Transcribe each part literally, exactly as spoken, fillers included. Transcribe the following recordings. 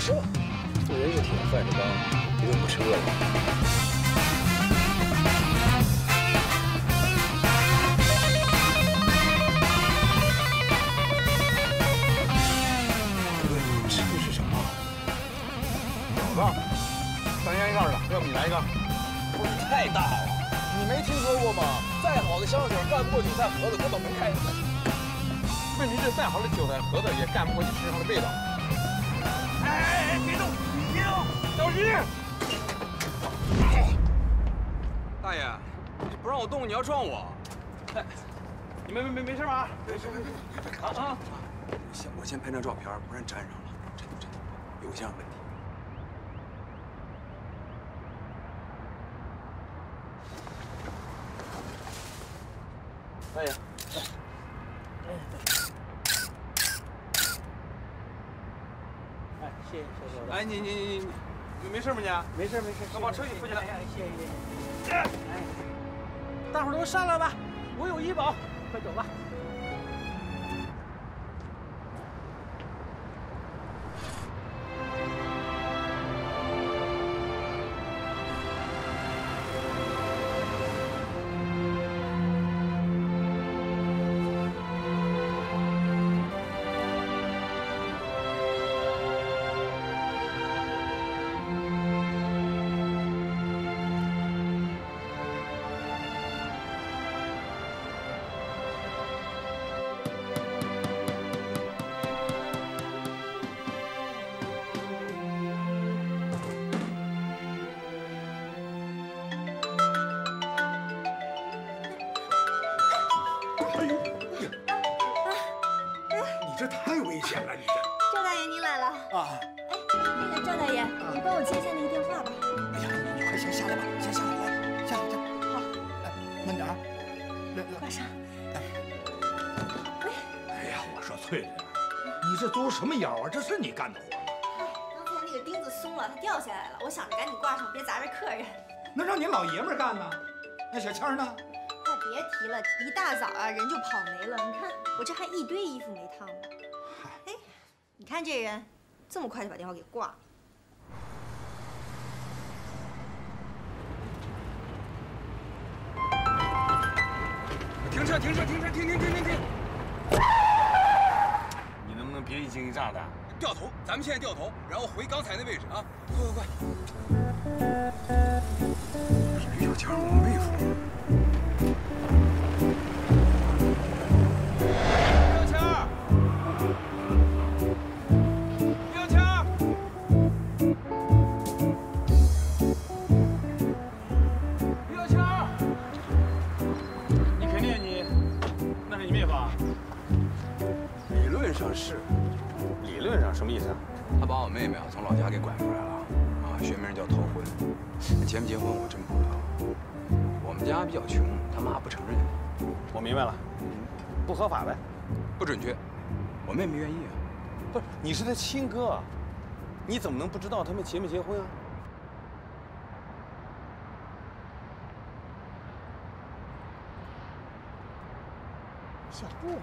吃吧。做人是铁，饭是钢，一顿不吃饿了。对，吃的是什么？ 饺子，三烟一盖的，要不你来一个？ 不是太大了，你没听说过吗？再好的香水干不过韭菜盒子，根本没开。 问题是再好的韭菜盒子也干不过你身上的味道。哎哎哎，别动，别动，小心！ 大爷，你不让我动，你要撞我。 哎，你没没没没事吧？没事没事。啊啊！ 我先我先拍张照片，不然粘上了，真的真的有这样问题。大爷，来。 哎，谢谢小伙子。 哎，你你你你你没事吗你？ 没事没事。 那把车给扶起来。 哎，谢谢谢谢。哎，大伙儿都上来吧，我有医保，快走吧。 这太危险了，你这。 赵大爷，您来了啊！ 哎，那个赵大爷，你帮我接一下那个电话吧。 哎呀，你快先下来吧，先下来，来，下来，下来。 好。 哎，慢点儿。来来。 挂上。 哎。喂。哎呀，我说翠翠，你这都什么腰啊？这是你干的活吗？ 哎，刚才那个钉子松了，它掉下来了，我想着赶紧挂上，别砸着客人。 那让你老爷们干呢？那小倩呢？ 哎，别提了，一大早啊，人就跑没了。你看我这还一堆衣服没烫呢。哎，你看这人，这么快就把电话给挂了。 停车！停车！停车！停停停停停！你能不能别一惊一乍的？掉头，咱们现在掉头，然后回刚才那位置啊！快快快！吕小强，我妹夫。吕小强！吕小强！吕小强！你肯定你，那是你妹夫啊？理论上是。理论上什么意思啊？他把我妹妹啊从老家给拐回来了，啊，学名叫偷婚。结没结婚我真不知道。我们家比较穷，他妈不承认。 我明白了，不合法呗？ 不准确，我妹妹愿意啊。 不是，你是他亲哥，你怎么能不知道他们结没结婚啊？ 小布，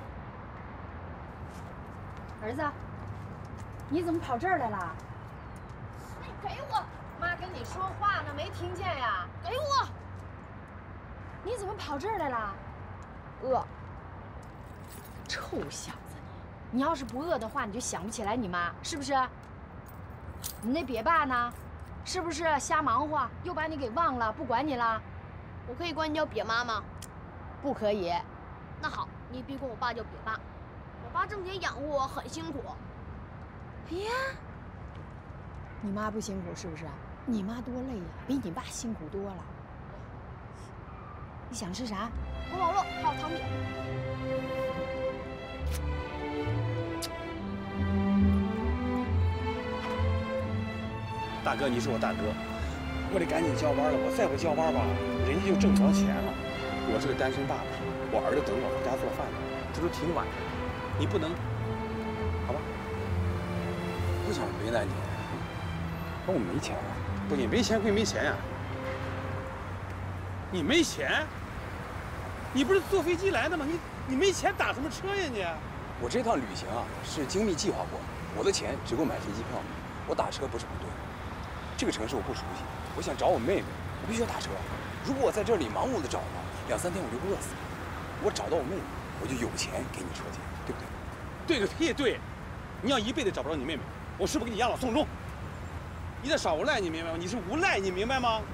儿子，你怎么跑这儿来了？ 你给我！妈跟你说话呢，没听见呀？给我！ 你怎么跑这儿来了？饿。臭小子你！你要是不饿的话，你就想不起来你妈，是不是？你那瘪爸呢？是不是瞎忙活，又把你给忘了，不管你了？ 我可以管你叫瘪妈吗？ 不可以。 那好，你别管我爸叫瘪爸。我爸挣钱养活我很辛苦。 哎呀，你妈不辛苦是不是？你妈多累呀，比你爸辛苦多了。你想吃啥？ 红烧肉还有汤饼。 大哥，你是我大哥，我得赶紧交班了。我再不交班吧，人家就挣不着钱了。我是个单身爸爸，我儿子等我回家做饭呢，这都挺晚的，你不能，好吧？ 不想为难你，可我没钱啊。 不，你没钱归没钱呀、啊，你没钱？你不是坐飞机来的吗？你你没钱打什么车呀你？ 我这趟旅行啊是精密计划过，我的钱只够买飞机票。 我打车不是不对，这个城市我不熟悉，我想找我妹妹，我必须要打车。如果我在这里盲目的找呢，两三天我就饿死了。我找到我妹妹，我就有钱给你车钱，对不对？ 对个屁对！你要一辈子找不着你妹妹，我是不是给你养老送终？你在耍无赖，你明白吗？你是无赖，你明白吗？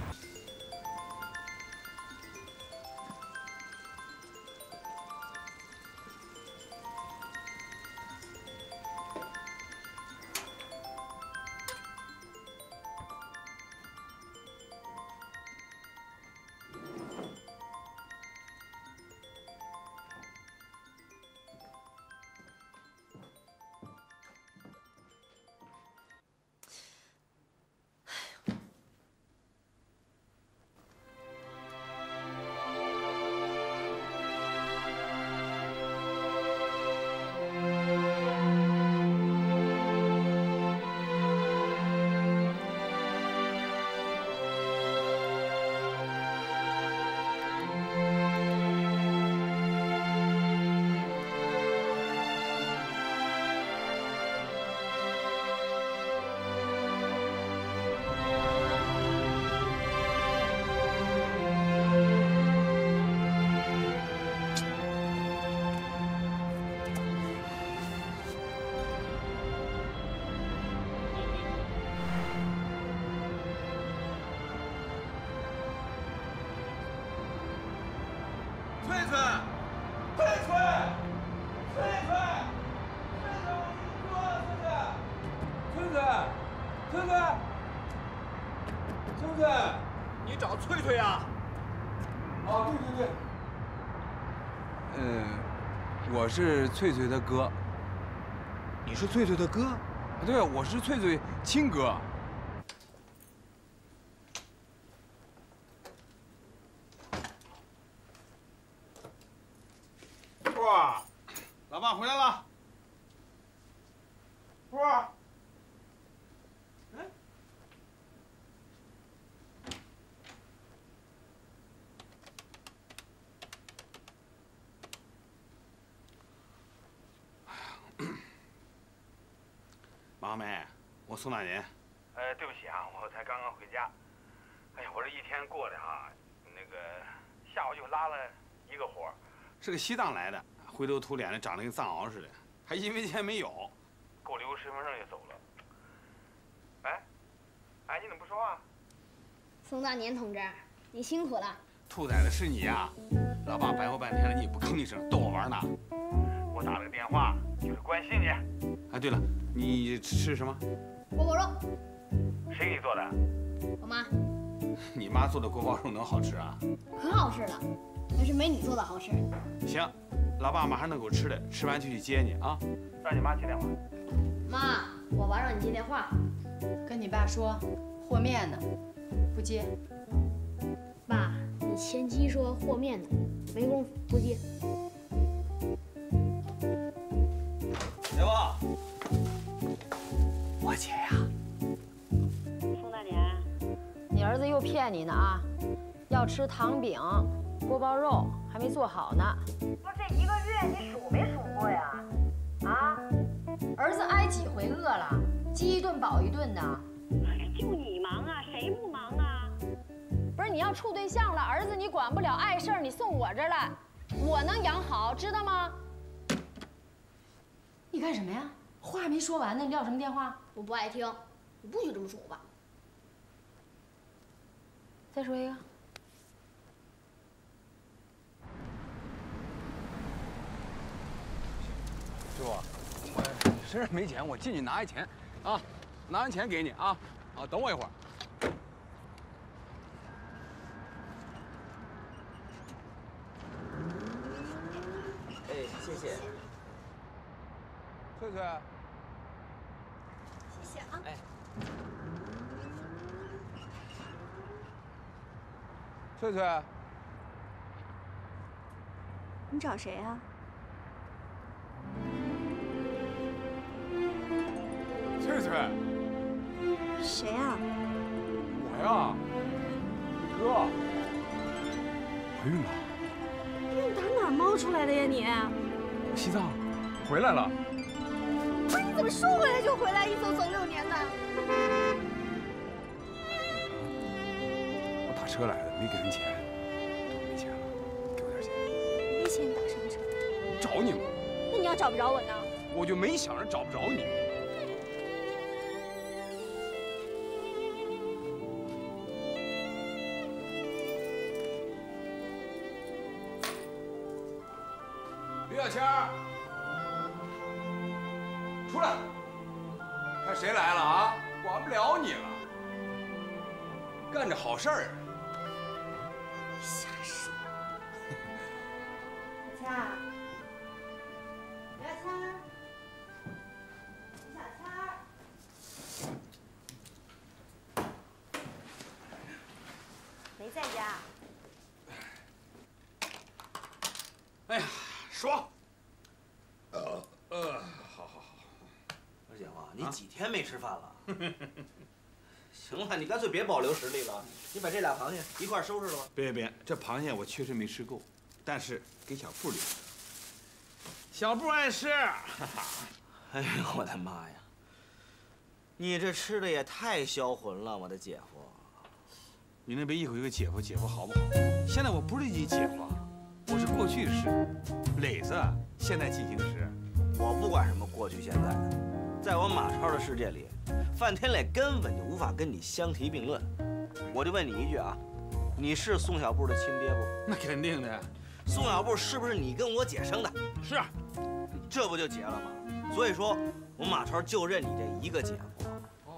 翠翠呀！ 哦，对对对。嗯，我是翠翠的哥。 你是翠翠的哥？ 对，我是翠翠亲哥。 哇，老爸回来了。哇。 马梅，我送大您。呃，对不起啊，我才刚刚回家。哎呀，我这一天过的哈，那个下午就拉了一个活，是个西藏来的，灰头土脸的，长得跟藏獒似的，还一分钱没有，给我留个身份证就走了。哎，哎，你怎么不说话？ 宋大年同志，你辛苦了。 兔崽子是你呀！老爸白活半天了，你也不吭一声，逗我玩呢。我打了个电话，就是关心你。哎，对了。 你吃什么？ 锅包肉。 谁给你做的？ 我妈。 你妈做的锅包肉能好吃啊？ 可好吃了，但是没你做的好吃。 行，老爸马上弄给我吃的，吃完就去接你啊。让你妈接电话。 妈，我爸让你接电话。 跟你爸说，和面呢，不接。 爸，你前妻说和面呢，没工夫，不接。 小宝。 我姐呀， 宋大年， 你儿子又骗你呢啊！要吃糖饼、锅包肉，还没做好呢。 不是这一个月你数没数过呀？啊？ 儿子挨几回饿了？饥一顿饱一顿的。 就你忙啊，谁不忙啊？ 不是你要处对象了，儿子你管不了，碍事儿你送我这儿来，我能养好，知道吗？你干什么呀？话没说完呢，你撂什么电话？ 我不爱听，你不许这么说我爸。 再说一个。 师傅，我身上没钱，我进去拿一钱，啊，拿完钱给你啊，啊，等我一会儿。 哎，谢谢。 翠翠。 谢谢啊！ 哎， 翠翠， 你找谁啊？ 翠翠， 谁啊？ 我呀，你哥，怀孕了。 你打哪儿冒出来的呀你？ 西藏，回来了。 不是你怎么么说回来就回来，一走走六年的？ 我打车来的，没给人钱，都没钱了，给我点钱。 没钱打什么车？ 找你吗？ 那你要找不着我呢？ 我就没想着找不着你。 于小谦，出来！看谁来了啊？管不了你了，干着好事儿。 瞎说。小谦儿，于小谦儿，于小谦儿，没在家。 哎呀！ 爽。呃呃，好好好。 二姐夫，你几天没吃饭了？行了，你干脆别保留实力了，你把这俩螃蟹一块收拾了吧。 别别别，这螃蟹我确实没吃够，但是给小布留着。小布爱吃。 哎呦我的妈呀！你这吃的也太销魂了，我的姐夫。 你那别一口一个姐夫姐夫好不好？现在我不是你姐夫。 我是过去式，磊子现在进行时。 我不管什么过去现在的，在我马超的世界里，范天磊根本就无法跟你相提并论。我就问你一句啊，你是宋小布的亲爹不？ 那肯定的。 宋小布是不是你跟我姐生的？ 是。 这不就结了吗？所以说，我马超就认你这一个姐夫。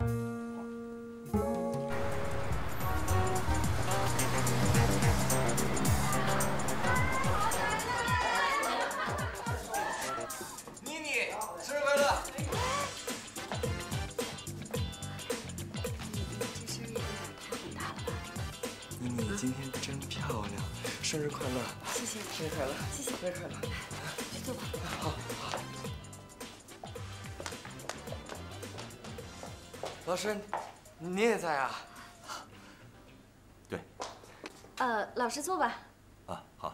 今天真漂亮，生日快乐！ 谢谢， 生日快乐！ 谢谢， 生日快乐！ 去坐吧。 好，好。老师，你也在啊？ 对。 呃，老师坐吧。 啊，好。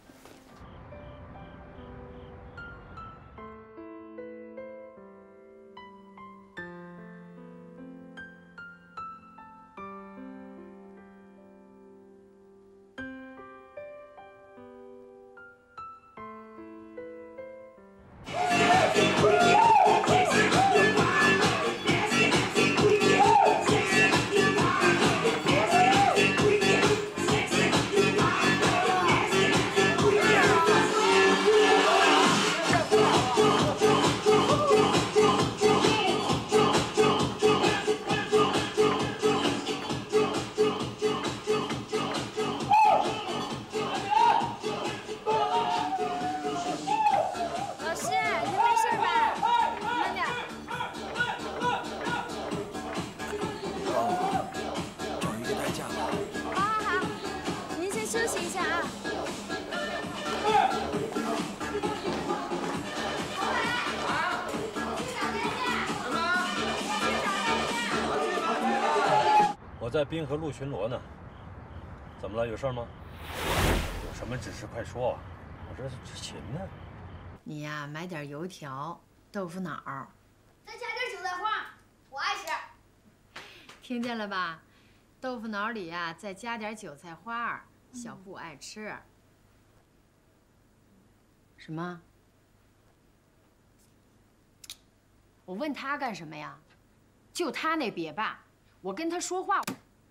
在滨河路巡逻呢，怎么了？有事吗？有什么指示快说，我这这勤呢。 你呀，买点油条、豆腐脑， 再加点韭菜花，我爱吃。 听见了吧？豆腐脑里呀，再加点韭菜花，小布爱吃。什么？我问他干什么呀？就他那瘪巴，我跟他说话。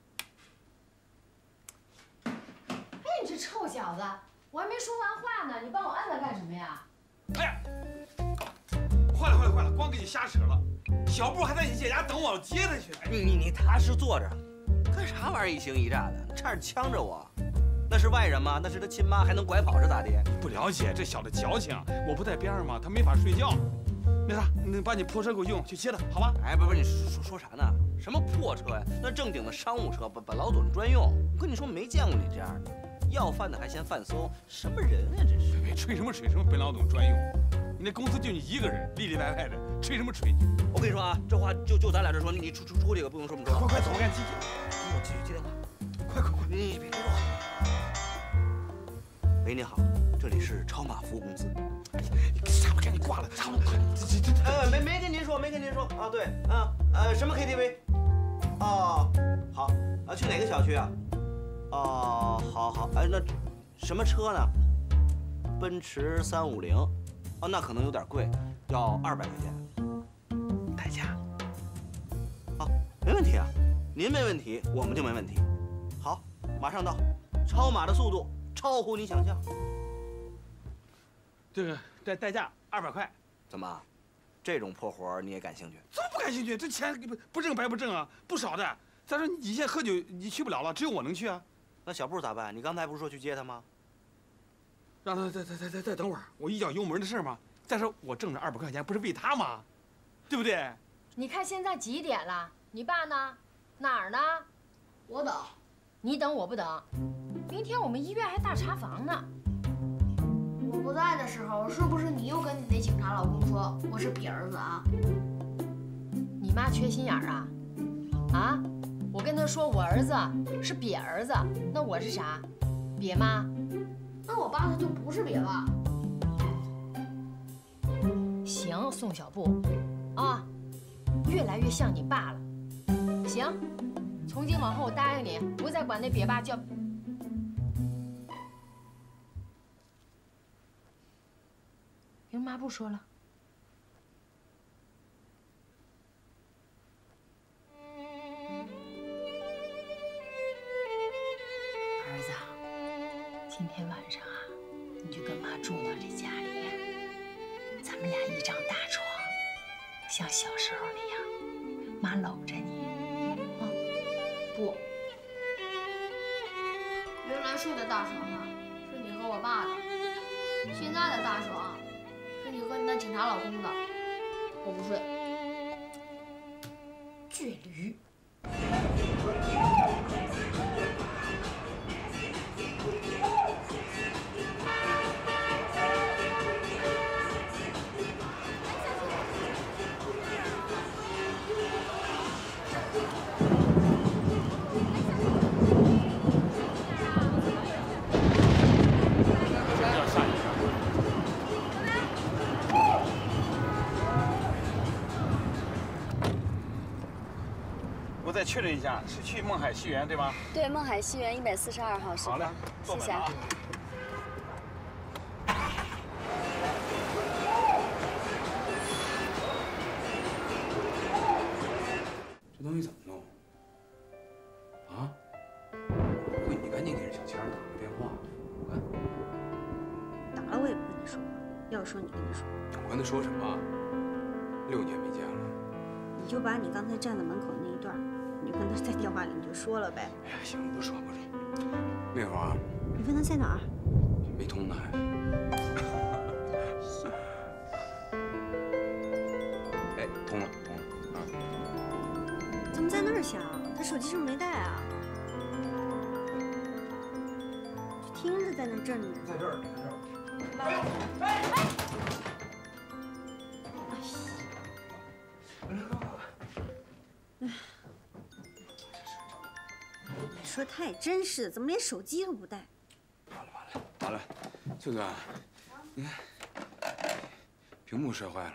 你这臭小子，我还没说完话呢，你帮我按了干什么呀？ 哎呀，坏了坏了坏了，光给你瞎扯了。小布还在你姐家等我，接他去。 你你你踏实坐着，干啥玩意儿一惊一乍的？你差点呛着我。那是外人吗？那是他亲妈，还能拐跑是咋的？ 不了解这小子矫情，我不在边上吗？他没法睡觉。那啥，你把你破车给我用，去接他，好吧？ 哎，不不，你说说说啥呢？什么破车呀？那正经的商务车，本本老总专用。我跟你说，没见过你这样的。 要饭的还嫌饭馊，什么人啊？这是！ 别吹什么吹，什么本老总专用。你那公司就你一个人，里里外外的，吹什么吹？ 我跟你说啊，这话就就咱俩这说，你出出出去可不用说这么说。 快快走，我赶紧接。 我继续接电话。 快快快！ 你别说话。喂，你好，这里是超马服务公司。 哎呀，你傻不赶紧挂了！傻不，这这这…… 哎，没没跟您说，没跟您。 您您说啊，对，啊呃什么 K T V？ 哦，好啊，去哪个小区啊？哦，好好，哎，那什么车呢？奔驰三五零，哦，那可能有点贵，要二百块钱，代驾。好，没问题啊，您没问题，我们就没问题。好，马上到，超马的速度超乎你想象。 这个代代驾二百块， 怎么？这种破活你也感兴趣？ 怎么不感兴趣？这钱不不挣白不挣啊，不少的。再说你现在喝酒，你去不了了，只有我能去啊。 那小布咋办？你刚才不是说去接他吗？ 让他再再再再再等会儿，我一脚油门的事嘛。再说我挣这二百块钱不是为他吗？对不对？ 你看现在几点了？你爸呢？哪儿呢？ 我等。 你等我不等。明天我们医院还大查房呢。 我不在的时候，是不是你又跟你那警察老公说我是瘪儿子啊？ 你妈缺心眼儿啊？啊？我跟他说我儿子是瘪儿子，那我是啥？瘪妈？ 那我爸他就不是瘪爸。 行，宋小布，啊，越来越像你爸了。行，从今往后我答应你，不再管那瘪爸叫。跟妈不说了。儿子，今天晚上啊，你就跟妈住到这家里，咱们俩一张大床，像小时候那样，妈搂着你。啊，不， 原来睡的大床啊，是你和我爸的，现在的大床是你和你那警察老公的，我不睡。 倔驴。 再确认一下，是去梦海西园对吧？ 对，梦海西园一百四十二号室。 好嘞， 谢谢啊。 这东西怎么弄？啊？不会，你赶紧给人小强打个电话。我看。 打了我也不跟你说，要说你跟他说。 我跟他说什么？六年没见了。 你就把你刚才站在门口那一段。你就跟他在电话里你就说了呗。 哎呀，行，不说不说。那会儿啊， 你问他在哪儿？ 没通呢还。哎，通了，通了啊。 怎么在那儿响？他手机是不是没带啊？就听着在那震呢。 在这儿，在这儿。 哎哎哎！哎。说他也真是的，怎么连手机都不带？ 完了完了完了，舅子，你看，屏幕摔坏了。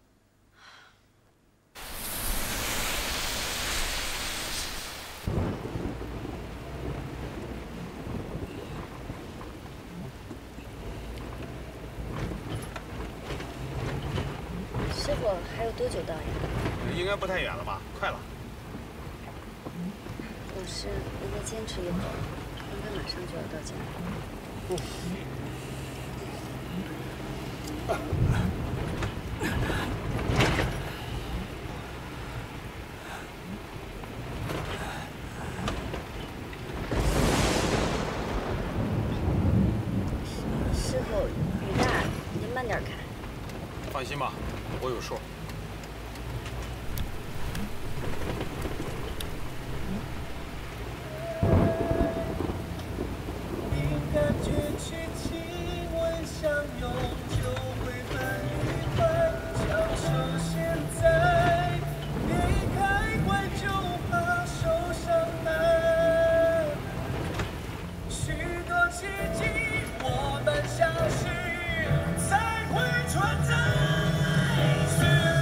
师傅，还有多久到呀？ 应该不太远了吧？快了。 老师，您再坚持一会儿，应该马上就要到家。师傅，雨大，您慢点开。 放心吧，我有数。 我们相信才会存在。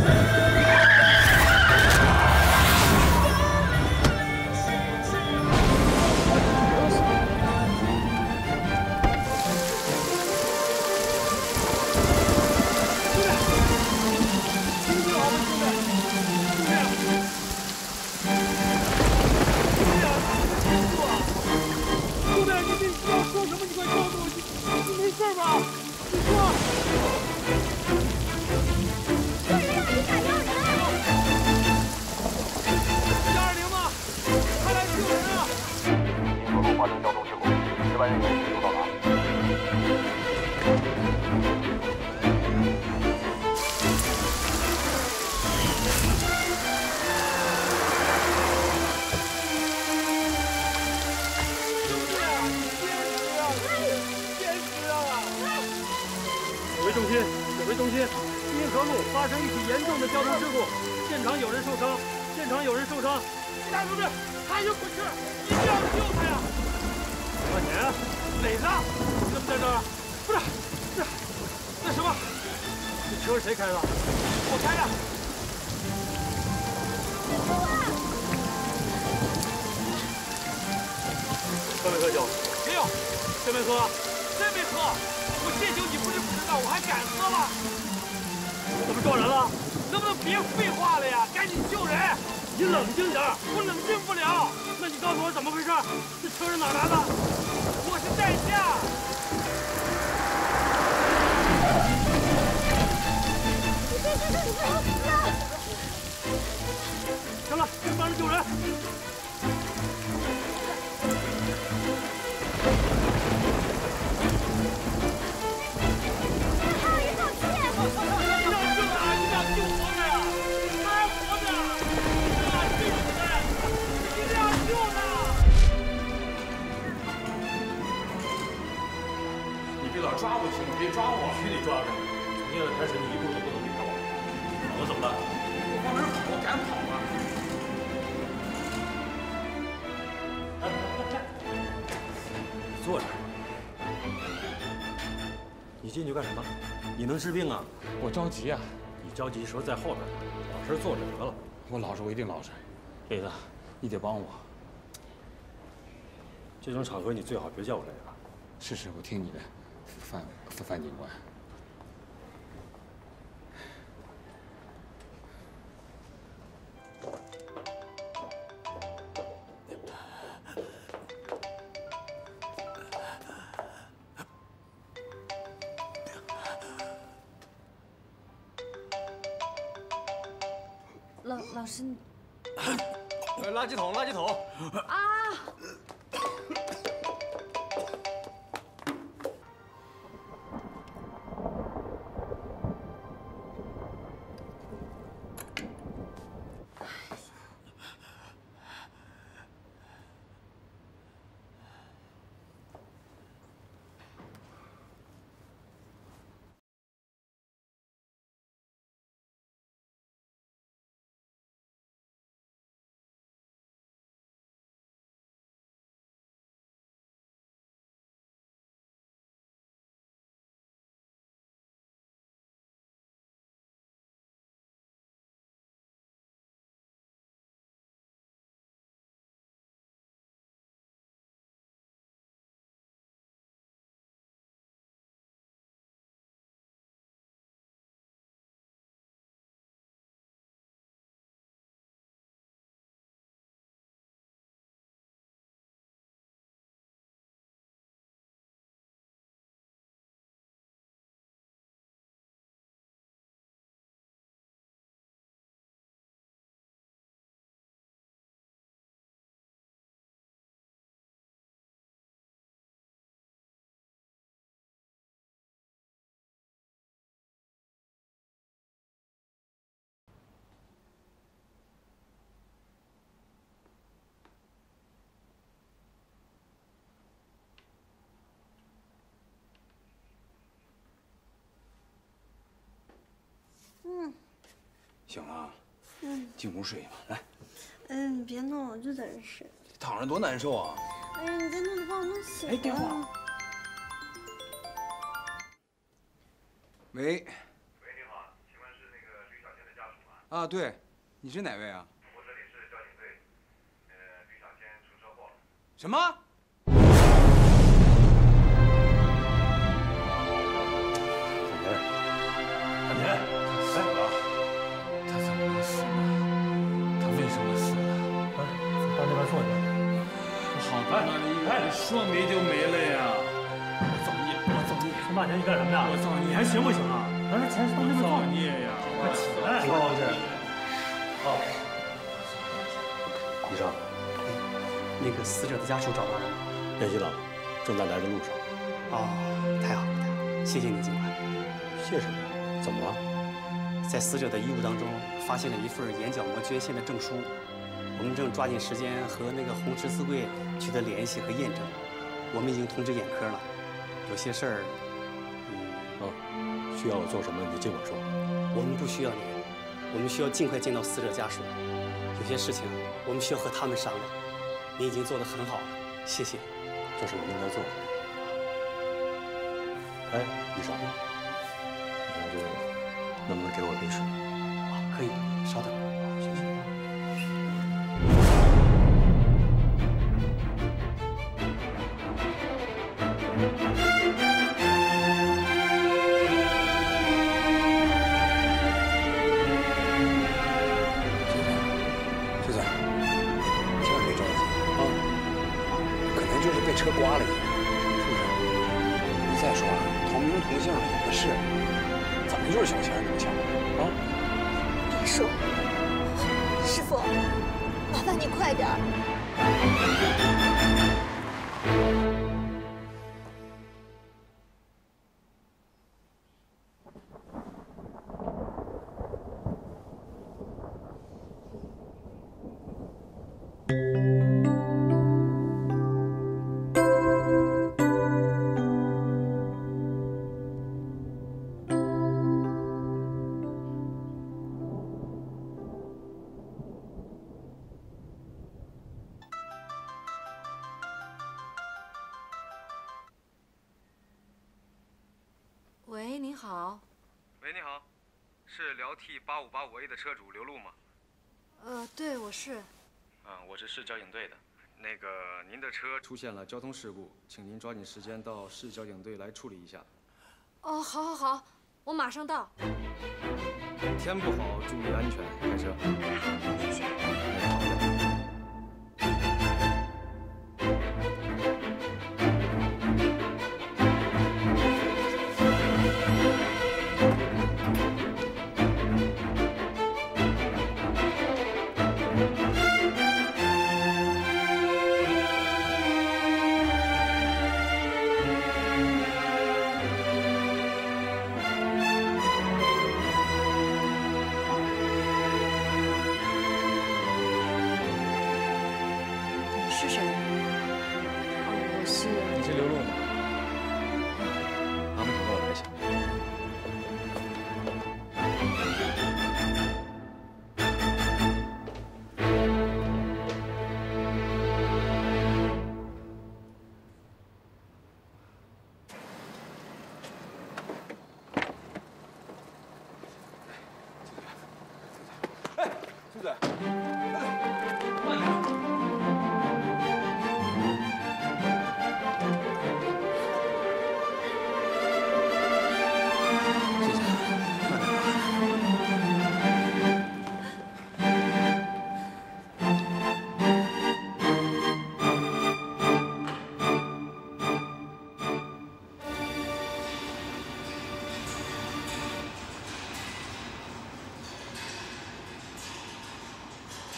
部，现场有人受伤，现场有人受伤。大同志，他有滚车，一定要救他呀！万年，磊子，怎么在这儿？不是，这那什么，这车是谁开的？我开的。喝没喝酒？没有，真没喝，真没喝。我这酒你不是不知道，我还敢喝吗？怎么撞人了？能不能别废话了呀？赶紧救人！你冷静点，我冷静不了。那你告诉我怎么回事？这车是哪来的？我是代驾。行了，别帮着救人。 抓我行吗？别抓我！ 必须得抓着你！从现在开始，你一步都不能离开我。跑了怎么办？ 我往哪儿跑？我敢跑吗？ 来来来，你坐这儿。你进去干什么？你能治病啊？ 我着急啊！ 你着急时候在后边，老实坐着得了。 我老实，我一定老实。磊子，你得帮我。 这种场合你最好别叫我来了。 是是，我听你的。范范范警官， 老老师， 垃圾桶，垃圾桶。 啊！ 嗯，醒了，嗯，进屋睡吧，来。 嗯，你别弄，我就在这睡。 躺着多难受啊！ 哎呀，你再弄就把我弄醒了。 哎，电话。喂。喂， 你好，请问是那个吕小仙的家属吗？ 啊，对，你是哪位啊？ 我这里是交警队，呃，吕小仙出车祸了。 什么？ 说没就没了呀！ 我造孽！我造孽！陈大钱，你干什么呀？ 我造孽！ 你还行不行啊？咱这钱是当这么造孽呀！ 快起来！你高老师。好。医生， 那个死者的家属找到了吗？ 联系到了，正在来的路上。 哦，太好了，太好了！谢谢你，警官。 谢什么？怎么了？ 在死者的衣物当中发现了一份眼角膜捐献的证书。 我们正抓紧时间和那个红十字会取得联系和验证，我们已经通知眼科了。有些事儿，嗯， 哦，需要我做什么你尽管说。 我们不需要你，我我们需要尽快见到死者家属。有些事情我们需要和他们商量。你已经做得很好了，谢谢。 这是我应该做的。哎，医生，你看这能不能给我杯水？ 啊，可以，稍等。 谢谢。 车刮了一下，是不是？你再说了，同名同姓的也不是，怎么就是小钱能抢啊？ 别说，师傅，麻烦你快点儿。 喂，您好。 喂，你好，是辽 T 八五八五 A 的车主刘璐吗？ 呃，对，我是。 啊，我是市交警队的。那个，您的车出现了交通事故，请您抓紧时间到市交警队来处理一下。 哦，好，好，好，我马上到。 天不好，注意安全，开车。 好，谢谢。 好的。 是谁？哦，我是。 你是刘璐吗？阿木跟我来一下。 哎，苏嘴。 哎，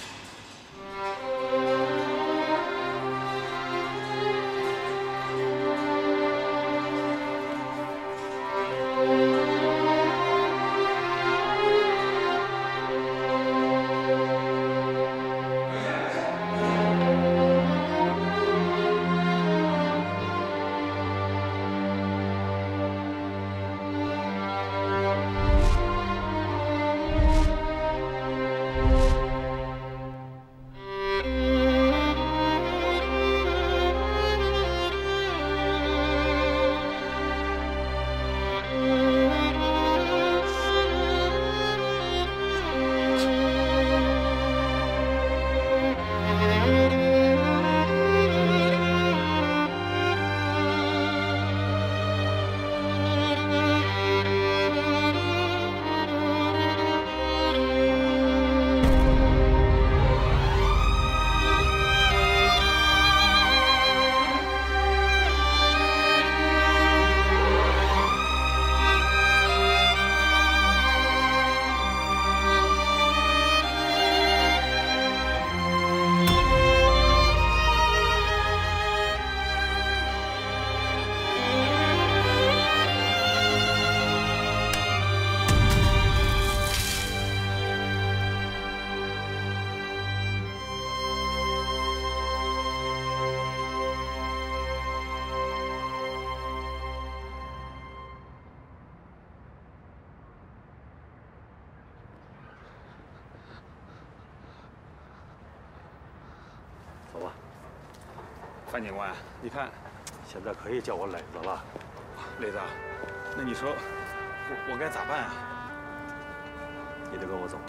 范警官，你看， 现在可以叫我磊子了。 磊子，那你说我我该咋办啊？ 你得跟我走。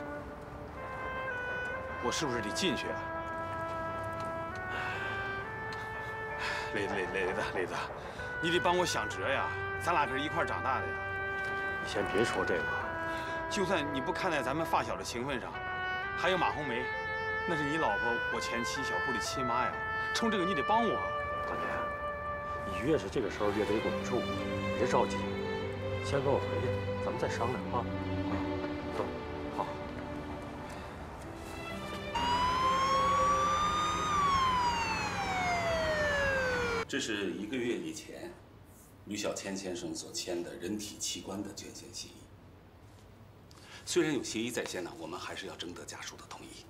我是不是得进去啊？磊磊磊子磊子，你得帮我想辙呀！咱俩可是一块长大的呀。 你先别说这个。 就算你不看在咱们发小的情分上，还有马红梅，那是你老婆，我前妻小铺的亲妈呀。冲这个你得帮我。 大年，你越是这个时候越得稳住，别着急，先跟我回去，咱们再商量啊。走，好。 这是一个月以前，吕小谦先生所签的人体器官的捐献协议。虽然有协议在先呢，我们还是要征得家属的同意。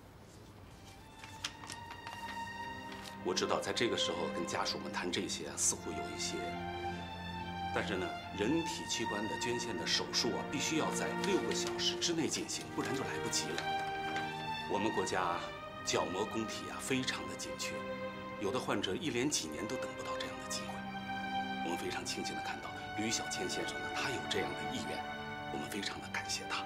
我知道在这个时候跟家属们谈这些啊，似乎有一些，但是呢，人体器官的捐献的手术啊，必须要在六个小时之内进行，不然就来不及了。我们国家角膜供体啊非常的紧缺，有的患者一连几年都等不到这样的机会。我们非常庆幸的看到吕小谦先生呢，他有这样的意愿，我们非常的感谢他。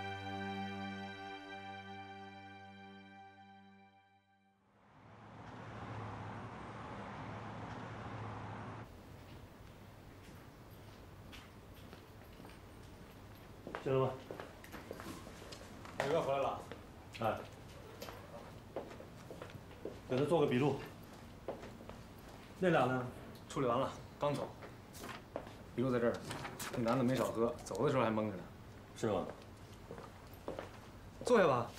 进来吧。 磊哥回来了。 哎，给他做个笔录。那俩呢？ 处理完了，刚走。笔录在这儿。那男的没少喝，走的时候还蒙着呢。 是吗？ 坐下吧。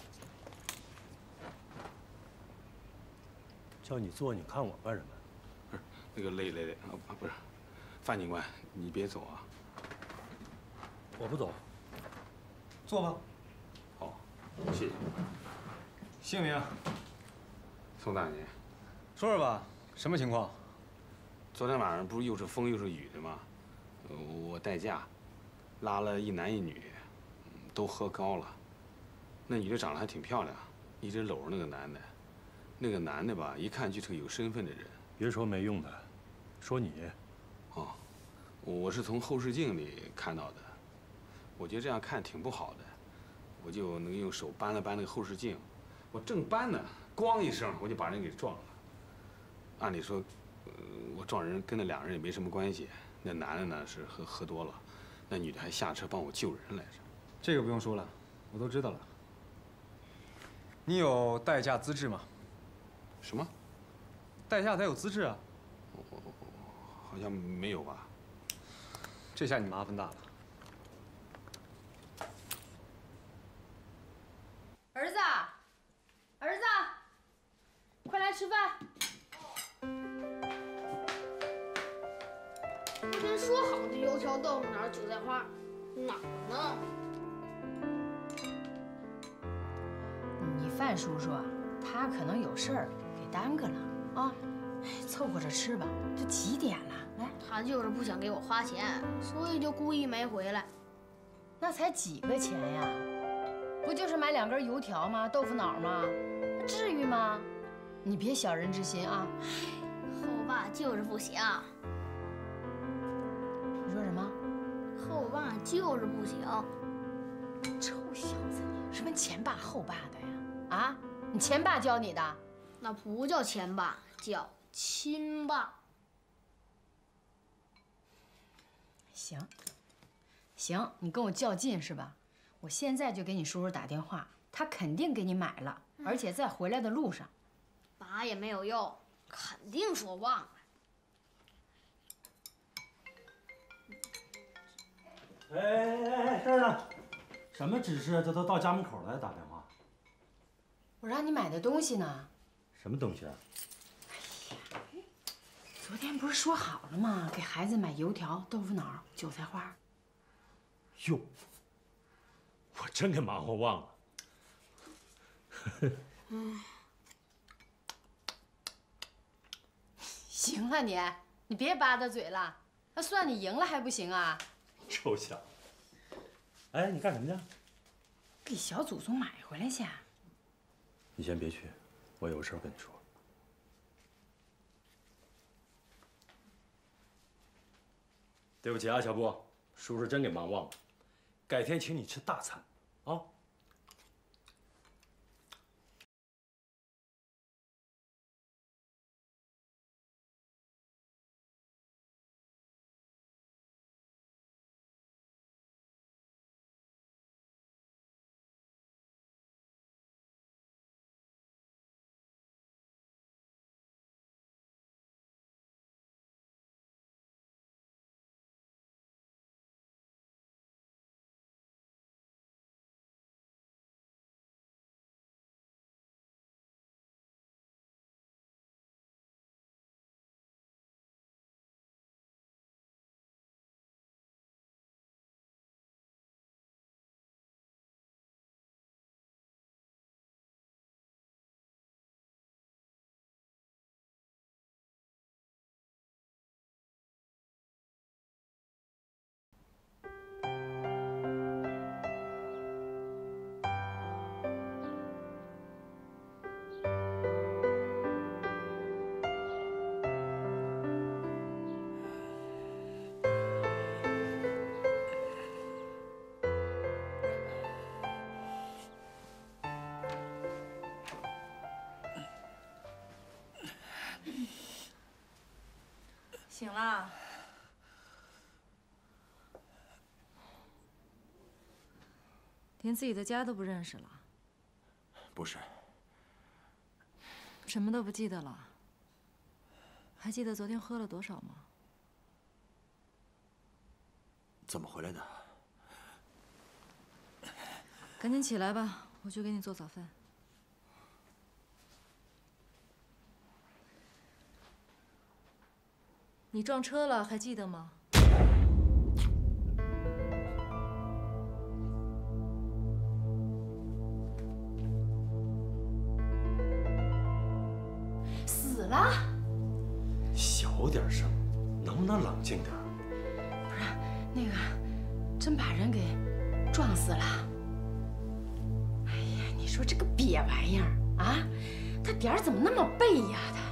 叫你坐，你看我干什么？ 不是，那个磊磊磊啊，不是，范警官，你别走啊。 我不走。 坐吧。 好，谢谢。 姓名？ 宋大年。 说说吧，什么情况？ 昨天晚上不是又是风又是雨的吗？我代驾，拉了一男一女，都喝高了。那女的长得还挺漂亮，一直搂着那个男的。那个男的吧，一看就是个有身份的人。 别说没用的，说你。 哦，我是从后视镜里看到的。我觉得这样看挺不好的，我就能用手扳了扳那个后视镜，我正扳呢，咣一声我就把人给撞了。按理说，呃，我撞人跟那两人也没什么关系。那男的呢是喝喝多了，那女的还下车帮我救人来着。 这个不用说了，我都知道了。你有代驾资质吗？ 什么？ 代驾才有资质啊？ 好像没有吧？ 这下你麻烦大了。 儿子，儿子，快来吃饭！ 昨天说好的油条、豆腐脑、韭菜花，哪儿呢？ 你范叔叔啊，他可能有事儿给耽搁了啊。哎，凑合着吃吧，都几点了？来， 他就是不想给我花钱，所以就故意没回来。 那才几个钱呀？不就是买两根油条吗？豆腐脑吗？至于吗？你别小人之心啊！ 后爸就是不行。 你说什么？ 后爸就是不行。 臭小子你！什么前爸后爸的呀？啊？你前爸教你的？ 那不叫前爸，叫亲爸。 行，行，你跟我较劲是吧？我现在就给你叔叔打电话，他肯定给你买了，而且在回来的路上。 打也没有用，肯定说忘了。 哎哎哎，这儿呢。什么指示？这都到家门口了，打电话。 我让你买的东西呢？ 什么东西啊？ 昨天不是说好了吗？给孩子买油条、豆腐脑、韭菜花。 哟，我真给忙活忘了。 嗯，行啊你，你别吧嗒嘴了。那算你赢了还不行啊？ 臭小子！哎，你干什么去？ 给小祖宗买回来去。 你先别去，我有事跟你说。 对不起啊，小布，叔叔真给忙忘了，改天请你吃大餐，啊。 醒了。 连自己的家都不认识了？ 不是。 什么都不记得了？还记得昨天喝了多少吗？ 怎么回来的？ 赶紧起来吧，我去给你做早饭。你撞车了，还记得吗？ 死了？ 小点声，能不能冷静点？ 不是，那个，真把人给撞死了。哎呀，你说这个瘪玩意儿啊，他点儿怎么那么背呀？他，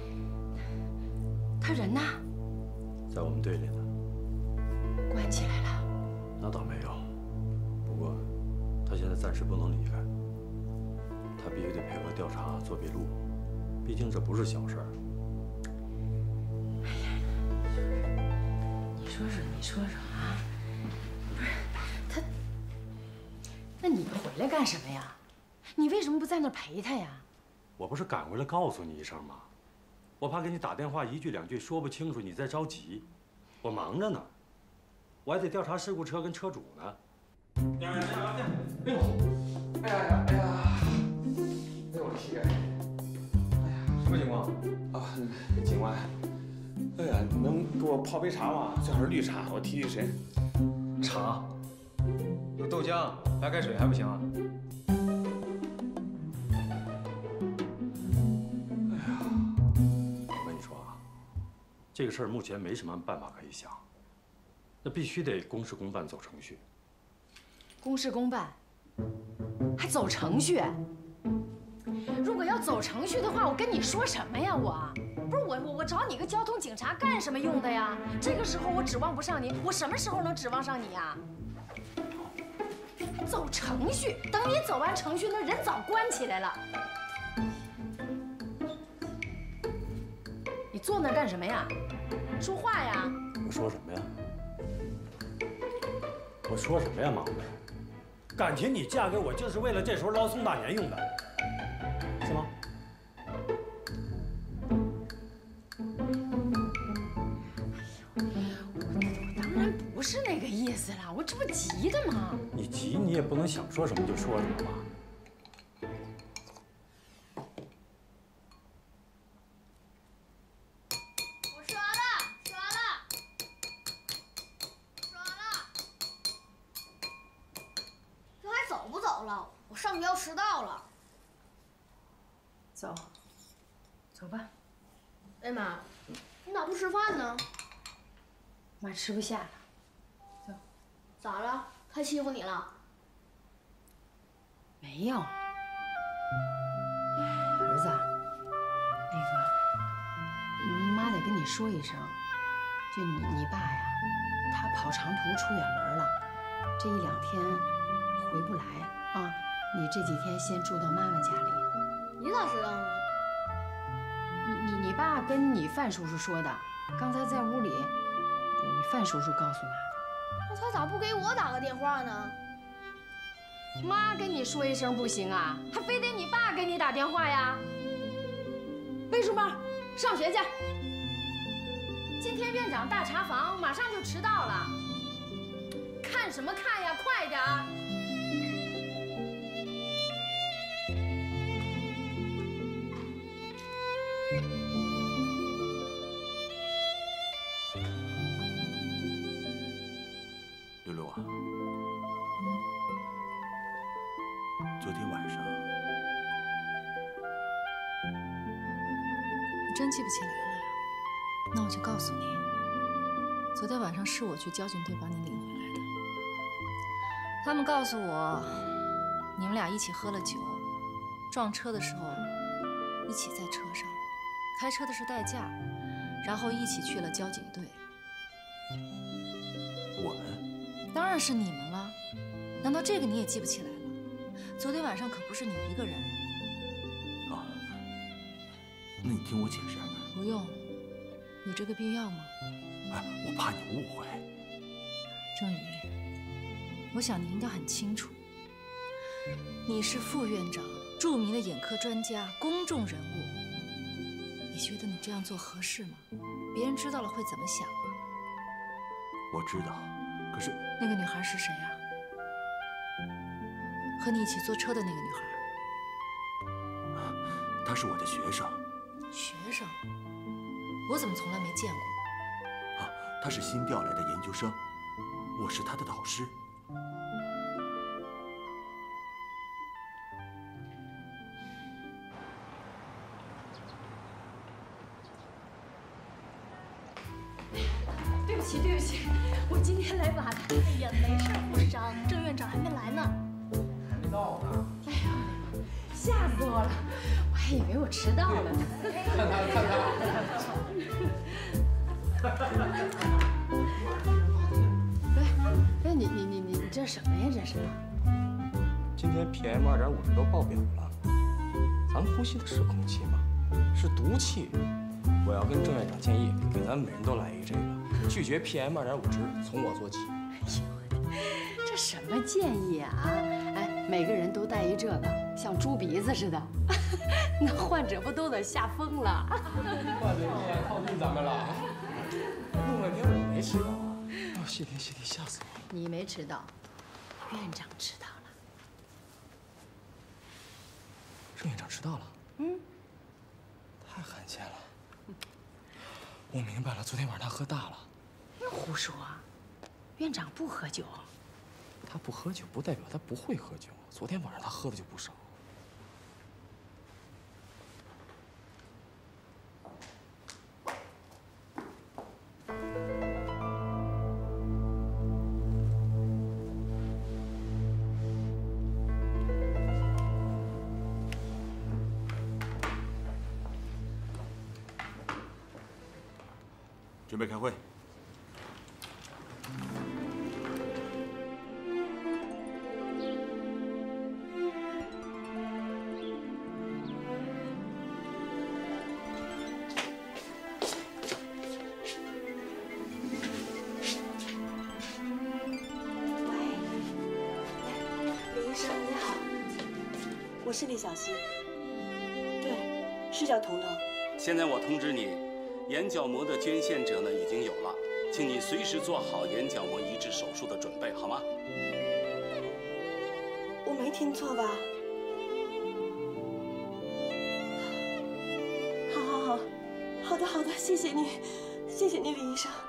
他人呢？ 在我们队里呢。 关起来了？ 那倒没有，不过他现在暂时不能离开，他必须得配合调查做笔录，毕竟这不是小事儿。 哎呀，你说说，你说说啊，不是他，那你回来干什么呀？你为什么不在那儿陪他呀？ 我不是赶回来告诉你一声吗？我怕给你打电话一句两句说不清楚，你再着急。我忙着呢，我还得调查事故车跟车主呢。两人聊天。哎呦，哎呀呀，哎呀，哎呦我的膝盖！哎呀，什么情况？ 啊，警官，哎呀，能给我泡杯茶吗？最好是绿茶，我提提神。 茶？有豆浆、白开水还不行啊？ 这个事儿目前没什么办法可以想，那必须得公事公办走程序。 公事公办，还走程序？如果要走程序的话，我跟你说什么呀？我不是我我我找你个交通警察干什么用的呀？这个时候我指望不上你，我什么时候能指望上你呀？走程序，等你走完程序，那人早关起来了。你坐那儿干什么呀？说话呀！ 我说什么呀？我说什么呀，妈？感情你嫁给我就是为了这时候捞宋大年用的，是吗？ 我当然不是那个意思了，我这不急的吗？ 你急，你也不能想说什么就说什么吧。 我上学要迟到了。 走，走吧。 哎妈，你咋不吃饭呢？ 妈吃不下了。走。 咋了？他欺负你了？ 没有。儿子，那个，妈得跟你说一声， 就你你爸呀，他跑长途出远门了，这一两天回不来啊。你这几天先住到妈妈家里。 你咋知道呢？ 你你你爸跟你范叔叔说的，刚才在屋里，你范叔叔告诉妈的。 那他咋不给我打个电话呢？ 妈跟你说一声不行啊，还非得你爸给你打电话呀？背书包，上学去。今天院长大查房，马上就迟到了。看什么看呀？快点儿！ 六六啊，昨天晚上你真记不起来了呀？那我就告诉你，昨天晚上是我去交警队把你领回来的。他们告诉我，你们俩一起喝了酒，撞车的时候一起在车上，开车的是代驾，然后一起去了交警队。 我们？ 当然是你们了。难道这个你也记不起来了？昨天晚上可不是你一个人。 啊，那你听我解释。 不用，有这个必要吗？ 哎，我怕你误会。 郑宇，我想你应该很清楚，你是副院长，著名的眼科专家，公众人物。你觉得你这样做合适吗？别人知道了会怎么想啊？ 我知道，可是那个女孩是谁呀？和你一起坐车的那个女孩。 她是我的学生。 学生？我怎么从来没见过？ 啊，她是新调来的研究生，我是她的导师。 对不起，对不起，我今天来晚了。哎呀，没事，护士长，郑院长还没来呢。 还没到呢。 哎呀，吓死我了，我还以为我迟到了呢。 看他，看他。 哎哎，你你你你你这什么呀？这是？ 今天 P M 二点五值都爆表了，咱呼吸的是空气吗？是毒气。我要跟郑院长建议，给咱每人都来一这个，拒绝 P M 二点五值，从我做起。 哎呦，这什么建议啊？哎，每个人都带一这个，像猪鼻子似的，那患者不都得吓疯了？ 患者一眼靠近咱们了。 弄半天我没迟到啊！哦，谢天谢地，吓死我了！ 你没迟到，院长迟到了。 郑院长迟到了？ 嗯， 太罕见了。我明白了，昨天晚上他喝大了。 胡说，院长不喝酒。 他不喝酒不代表他不会喝酒。昨天晚上他喝的就不少。 准备开会。 李医生你好，我是李小溪。对，是叫彤彤。 现在我通知你。眼角膜的捐献者呢已经有了，请你随时做好眼角膜移植手术的准备，好吗？ 我没听错吧？好好好，好的好的，谢谢你，谢谢你，李医生。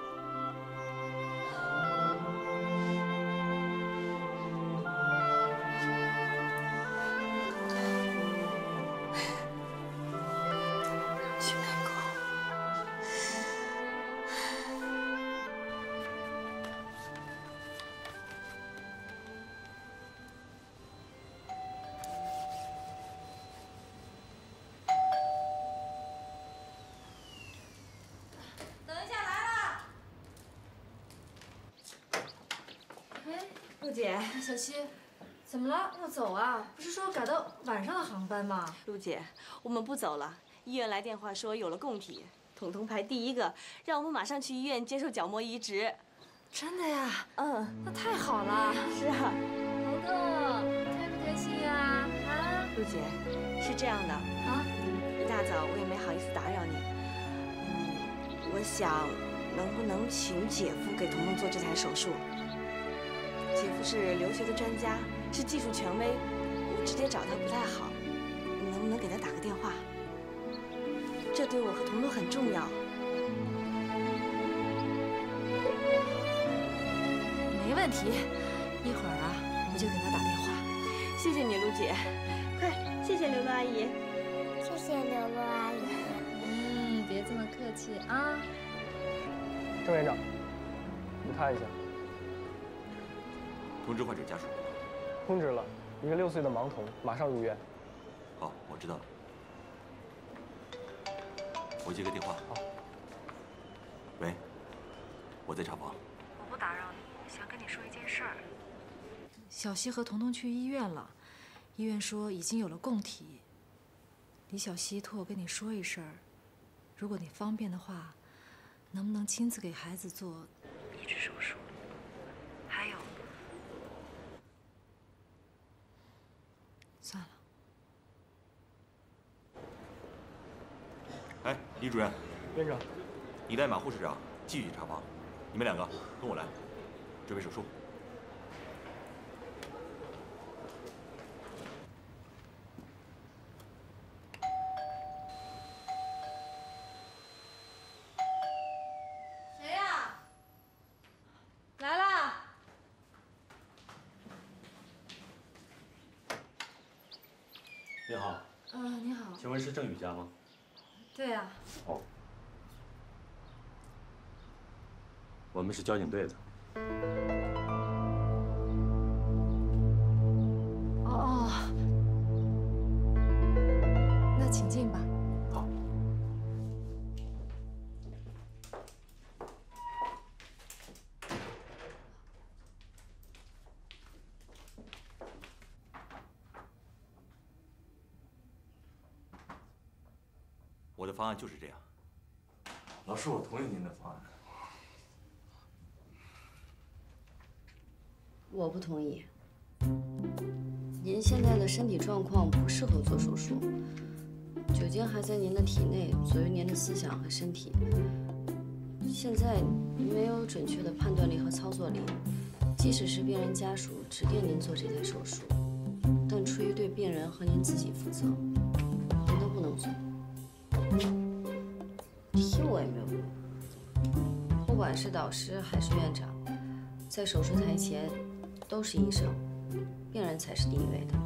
姐， 小西，怎么了？要走啊？不是说改到晚上的航班吗？ 陆姐，我们不走了。医院来电话说有了供体，彤彤排第一个，让我们马上去医院接受角膜移植。 真的呀？ 嗯， 那太好了。 是啊。 彤彤，开不开心呀？啊？ 陆姐，是这样的啊，一大早我也没好意思打扰你。嗯，我想，能不能请姐夫给彤彤做这台手术？姐夫是留学的专家，是技术权威，我直接找他不太好。你能不能给他打个电话？这对我和彤彤很重要。 没问题，一会儿啊，我就给他打电话。 谢谢你，陆姐。快，谢谢刘露阿姨。 谢谢刘露阿姨。 嗯，别这么客气啊。 郑院长，你看一下。 通知患者家属。 通知了，一个六岁的盲童马上入院。 好，我知道了。我接个电话。好。喂，我在查房。 我不打扰你，想跟你说一件事儿。小西和彤彤去医院了，医院说已经有了供体。李小西托我跟你说一声，如果你方便的话，能不能亲自给孩子做移植手术？还有，算了。 哎，李主任。 院长。 你带马护士长继续查房，你们两个跟我来，准备手术。 谁呀？来啦！ 你好。 嗯，你好。 请问是郑宇家吗？ 对呀。 哦。我们是交警队的。 哦哦，那请进吧。 好。 我的方案就是这样。 老师，我同意您的方案。 我不同意。您现在的身体状况不适合做手术，酒精还在您的体内，左右您的思想和身体。现在您没有准确的判断力和操作力，即使是病人家属指定您做这台手术，但出于对病人和您自己负责，您都不能做。题我也没有过，不管是导师还是院长，在手术台前都是医生，病人才是第一位的。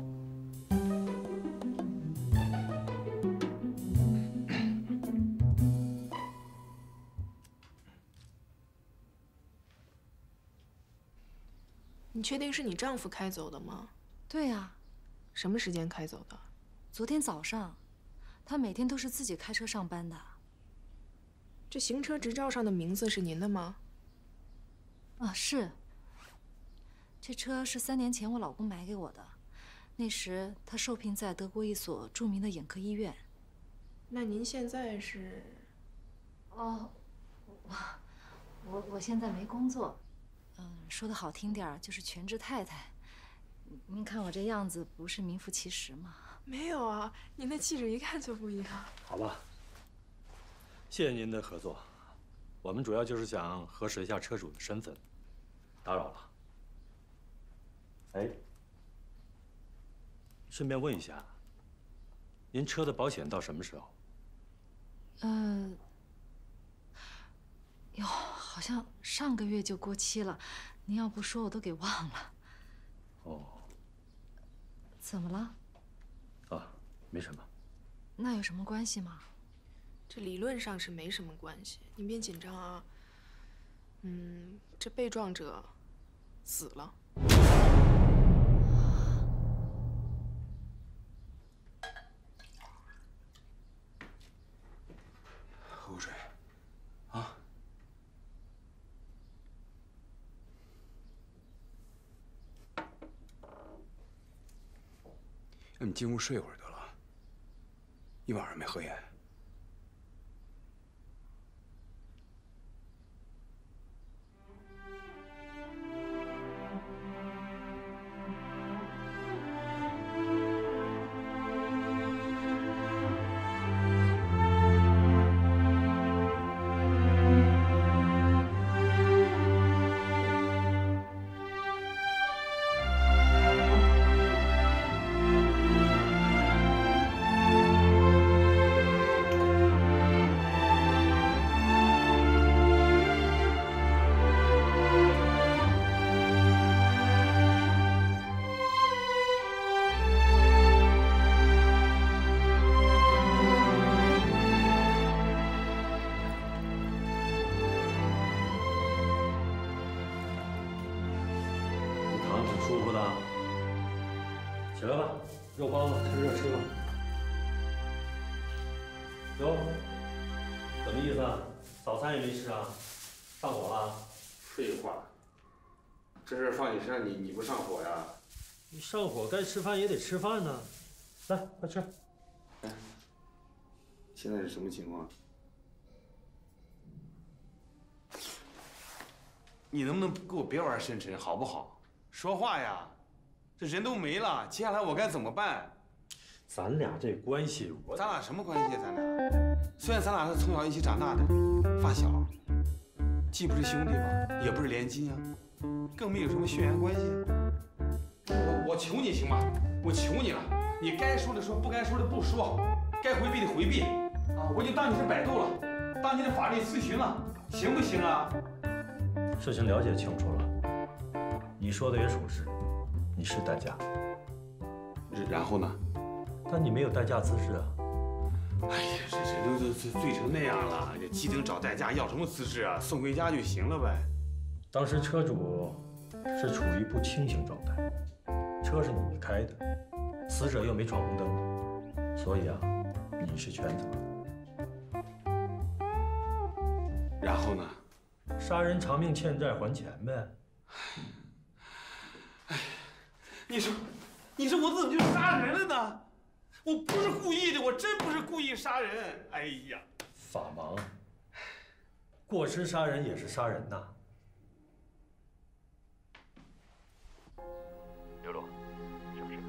你确定是你丈夫开走的吗？ 对呀。 什么时间开走的？ 昨天早上，他每天都是自己开车上班的。 这行车执照上的名字是您的吗？ 啊，是。这车是三年前我老公买给我的，那时他受聘在德国一所著名的眼科医院。 那您现在是？ 哦，我我我现在没工作，嗯，说的好听点儿就是全职太太。您看我这样子，不是名副其实吗？ 没有啊，您的气质一看就不一样。 好吧，谢谢您的合作，我们主要就是想核实一下车主的身份，打扰了。哎，顺便问一下，您车的保险到什么时候？ 嗯、呃，哟，好像上个月就过期了，您要不说我都给忘了。 哦。 怎么了？ 啊，没什么。 那有什么关系吗？ 这理论上是没什么关系，您别紧张啊。嗯，这被撞者死了。 喝口水。啊。 那你进屋睡会儿得了，一晚上没合眼。 舒服的，起来吧，肉包子趁热吃吧。哟，怎么意思啊？早餐也没吃啊？上火了？ 废话，这事放你身上，你你不上火呀？ 你上火该吃饭也得吃饭呢。来，快吃。 哎，现在是什么情况？ 你能不能给我别玩深沉，好不好？ 说话呀，这人都没了，接下来我该怎么办？ 咱俩这关系，我咱俩什么关系？咱俩虽然咱俩是从小一起长大的发小，既不是兄弟吧，也不是连襟啊，更没有什么血缘关系。我我求你行吗？我求你了，你该说的说，不该说的不说，该回避的回避啊！我就当你是百度了，当你的法律咨询了，行不行啊？ 事情了解清楚了。 你说的也属实，你是代驾， 然后呢？ 但你没有代驾资质啊！ 哎呀，这人都都醉成那样了，这机顶找代驾要什么资质啊？送回家就行了呗。 当时车主是处于不清醒状态，车是你开的，死者又没闯红灯，所以啊，你是全责。 然后呢？ 杀人偿命，欠债还钱呗。 哎，你说，你说我怎么就杀人了呢？我不是故意的，我真不是故意杀人。哎呀， 法盲，过失杀人也是杀人呐。 刘璐，是不是？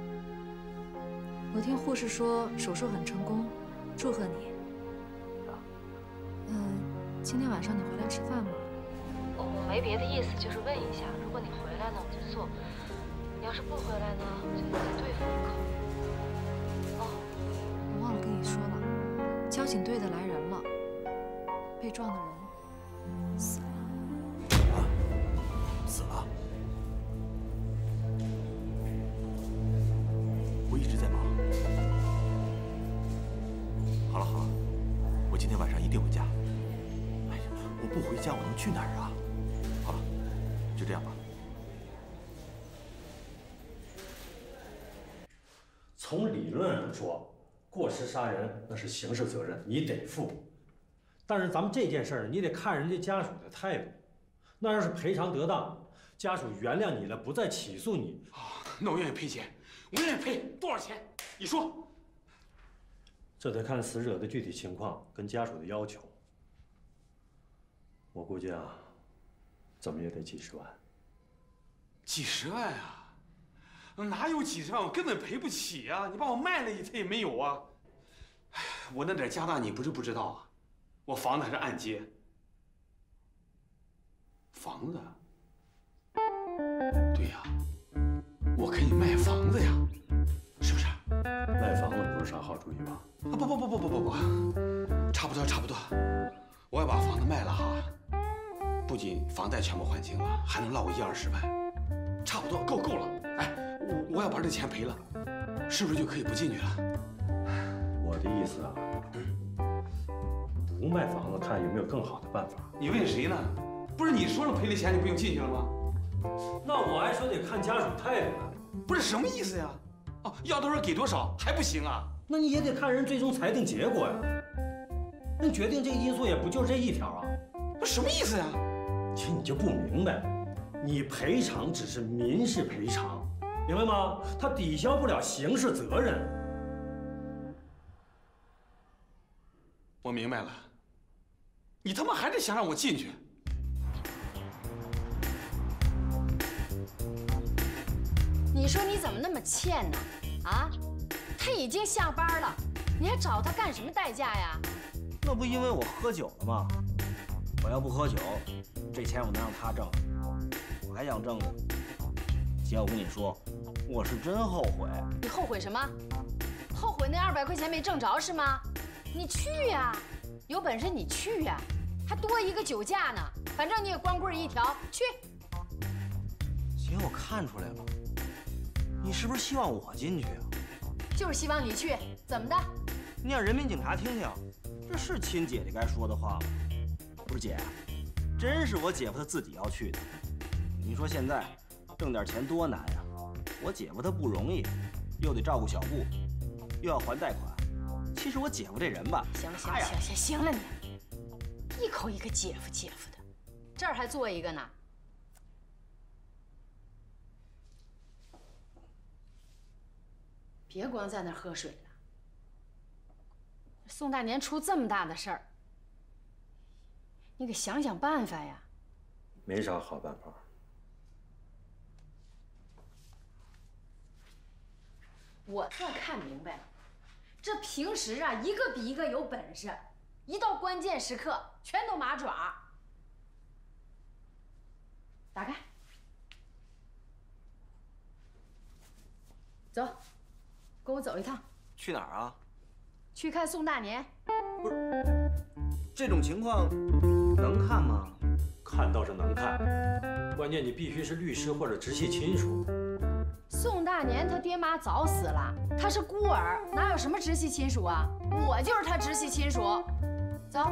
我听护士说手术很成功，祝贺你。 啊？ 嗯，今天晚上你回来吃饭吗？ 我没别的意思，就是问一下，如果你回来呢，我就做；你要是不回来呢，我就再对付一口。 哦，我忘了跟你说了，交警队的来人了，被撞的人死了。 啊？死了？我一直在忙。好了好了，我今天晚上一定回家。哎呀，我不回家我能去哪儿啊？ 好了，就这样吧。 从理论上说，过失杀人那是刑事责任，你得负。但是咱们这件事儿，你得看人家家属的态度。那要是赔偿得当，家属原谅你了，不再起诉你， 啊，那我愿意赔钱，我愿意赔多少钱？你说。 这得看死者的具体情况跟家属的要求。我估计啊。 怎么也得几十万， 几十万啊！哪有几十万？我根本赔不起呀！你把我卖了一次也没有啊！哎，我那点家当你不是不知道啊，我房子还是按揭。房子？对呀，我可以卖房子呀，是不是？ 卖房子不是啥好主意吧？ 啊不不不不不不不，差不多差不多，我要把房子卖了哈。 不仅房贷全部还清了，还能落个一二十万，差不多够够了。哎，我我要把这钱赔了，是不是就可以不进去了？ 我的意思啊，不卖房子，看有没有更好的办法。 你问谁呢？不是你说了赔了钱就不用进去了吗？ 那我还说得看家属态度呢。 不是什么意思呀？哦，要多少给多少还不行啊？ 那你也得看人最终裁定结果呀。那决定这个因素也不就这一条啊？ 不什么意思呀？ 其实你就不明白，你赔偿只是民事赔偿， 明白吗？他抵消不了刑事责任。 我明白了，你他妈还是想让我进去？ 你说你怎么那么欠呢？啊，他已经下班了，你还找他干什么代驾呀？ 那不因为我喝酒了吗？我要不喝酒，这钱我能让他挣，我还想挣呢。姐，我跟你说，我是真后悔。 你后悔什么？后悔那二百块钱没挣着是吗？你去呀，有本事你去呀，还多一个酒驾呢。反正你也光棍一条，去。 姐，我看出来了，你是不是希望我进去啊？ 就是希望你去，怎么的？ 你让人民警察听听，这是亲姐姐该说的话吗？不是姐，真是我姐夫他自己要去的。你说现在挣点钱多难呀！我姐夫他不容易，又得照顾小布，又要还贷款。其实我姐夫这人吧， 行了行了行了行了你，一口一个姐夫姐夫的，这儿还坐一个呢。别光在那儿喝水了。宋大年出这么大的事儿，你给想想办法呀。 没啥好办法。 我算看明白了，这平时啊，一个比一个有本事，一到关键时刻全都麻爪。打开，走，跟我走一趟。 去哪儿啊？ 去看宋大年。 不是，这种情况能看吗？ 看倒是能看，关键你必须是律师或者直系亲属。 宋大年他爹妈早死了，他是孤儿，哪有什么直系亲属啊？我就是他直系亲属。走。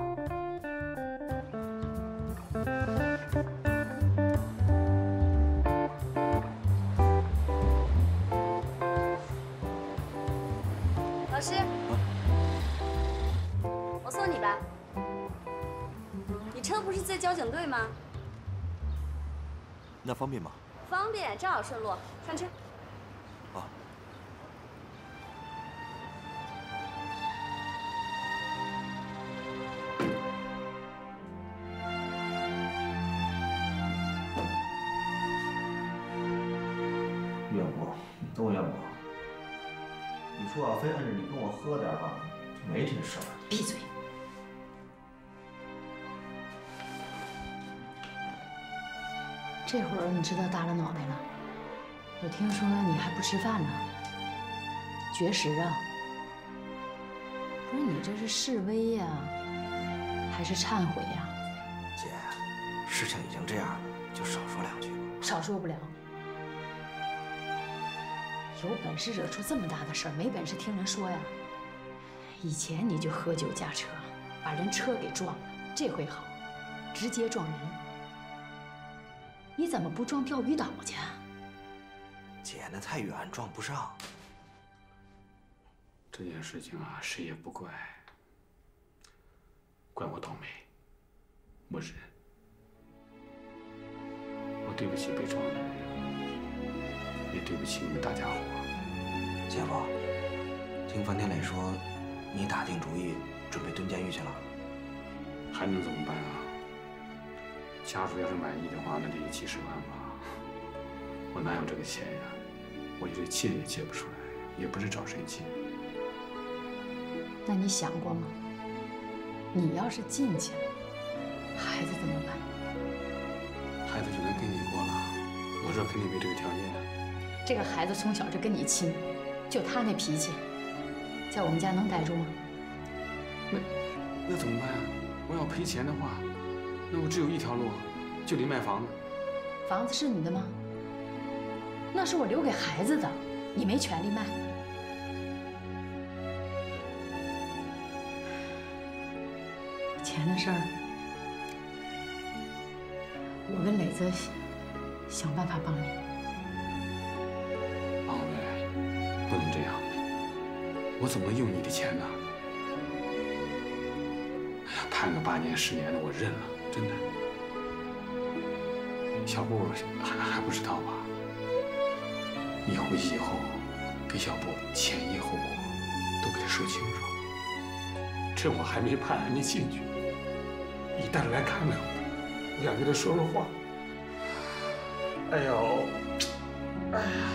老师，我送你吧。你车不是在交警队吗？ 那方便吗？ 方便，正好顺路，上车。 啊。 岳母，东岳母，你说要非摁着你跟我喝点吧，就没这事儿。 闭嘴！这会儿你知道耷拉脑袋了。我听说你还不吃饭呢，绝食啊？不是你这是示威呀，还是忏悔呀？ 姐，事情已经这样了，就少说两句吧。 少说不了。有本事惹出这么大的事儿，没本事听人说呀。以前你就喝酒驾车，把人车给撞了，这回好，直接撞人。你怎么不撞钓鱼岛去？ 姐，那太远，撞不上。 这件事情啊，谁也不怪，怪我倒霉，我忍。我对不起被撞的人，也对不起你们大家伙。 姐夫，听樊天磊说，你打定主意准备蹲监狱去了？ 还能怎么办啊？家属要是满意的话，那得几十万吧。我哪有这个钱呀？我这借也借不出来，也不知找谁借。 那你想过吗？你要是进去了，孩子怎么办？ 孩子只能跟你过了，我这肯定没这个条件。 这个孩子从小就跟你亲，就他那脾气，在我们家能待住吗？ 那那怎么办啊？我要赔钱的话，那我只有一条路，就得卖房子。 房子是你的吗？那是我留给孩子的，你没权利卖。钱的事儿，我跟磊子想办法帮你。 王伟，不能这样，我怎么能用你的钱呢？哎呀，判个八年十年的，我认了，真的。小布还还不知道吧？ 你回去以后，给小布前因后果都给他说清楚。趁我还没判，还没进去，你带他来看看我，我想跟他说说话。哎呦，哎呀！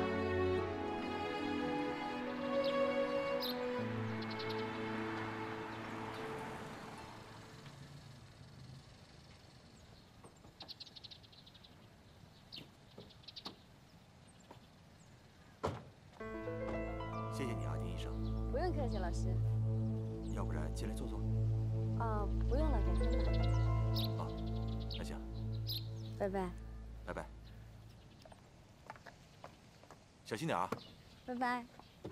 谢谢你啊，丁医生。 不用客气，老师。 要不然进来坐坐。 哦，不用了，改天吧。 哦，那行， 拜拜。 拜拜。小心点啊。 拜拜。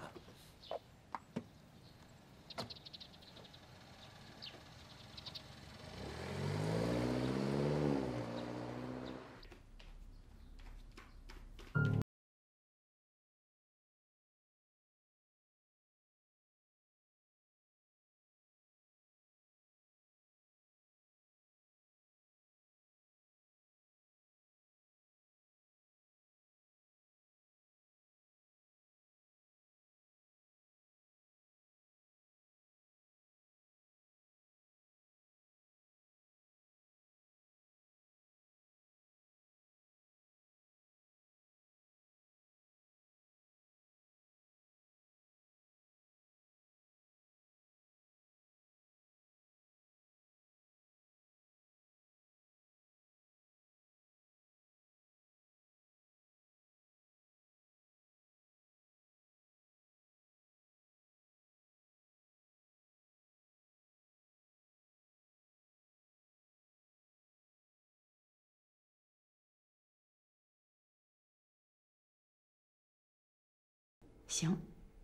行，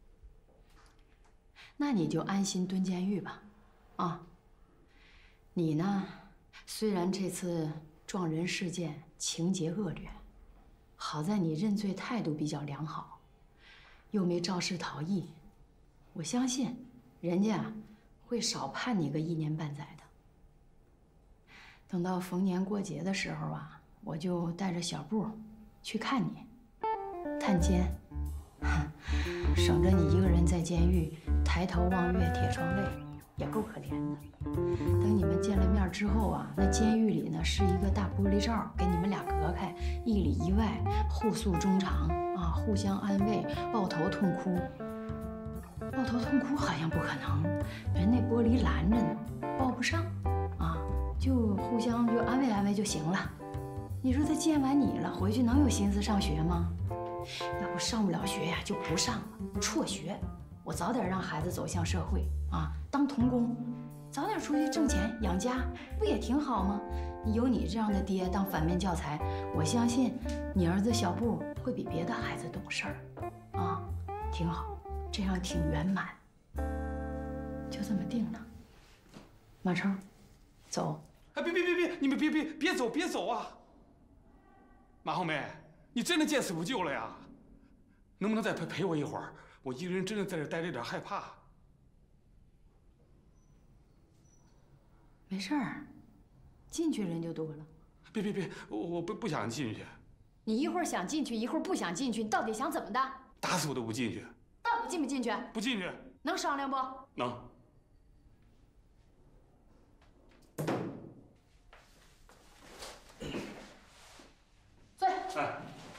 那你就安心蹲监狱吧，啊。你呢，虽然这次撞人事件情节恶劣，好在你认罪态度比较良好，又没肇事逃逸，我相信人家会少判你个一年半载的。等到逢年过节的时候啊，我就带着小布去看你，探监。 省着你一个人在监狱抬头望月，铁窗泪，也够可怜的。等你们见了面之后啊，那监狱里呢是一个大玻璃罩，给你们俩隔开，一里一外，互诉衷肠啊，互相安慰，抱头痛哭。抱头痛哭好像不可能，人那玻璃拦着呢，抱不上啊，就互相就安慰安慰就行了。你说他见完你了，回去能有心思上学吗？ 要不上不了学呀，就不上了，辍学。我早点让孩子走向社会啊，当童工，早点出去挣钱养家，不也挺好吗？有你这样的爹当反面教材，我相信你儿子小布会比别的孩子懂事儿，啊，挺好，这样挺圆满。就这么定了。马超，走。 哎，别别别别，你们别别别走别走啊！马红梅。 你真的见死不救了呀？能不能再陪陪我一会儿？我一个人真的在这待着有点害怕。 没事儿，进去人就多了。 别别别，我我不不想进去。 你一会儿想进去，一会儿不想进去，你到底想怎么的？ 打死我都不进去。 到底进不进去？ 不进去。 能商量不？ 能。 哎，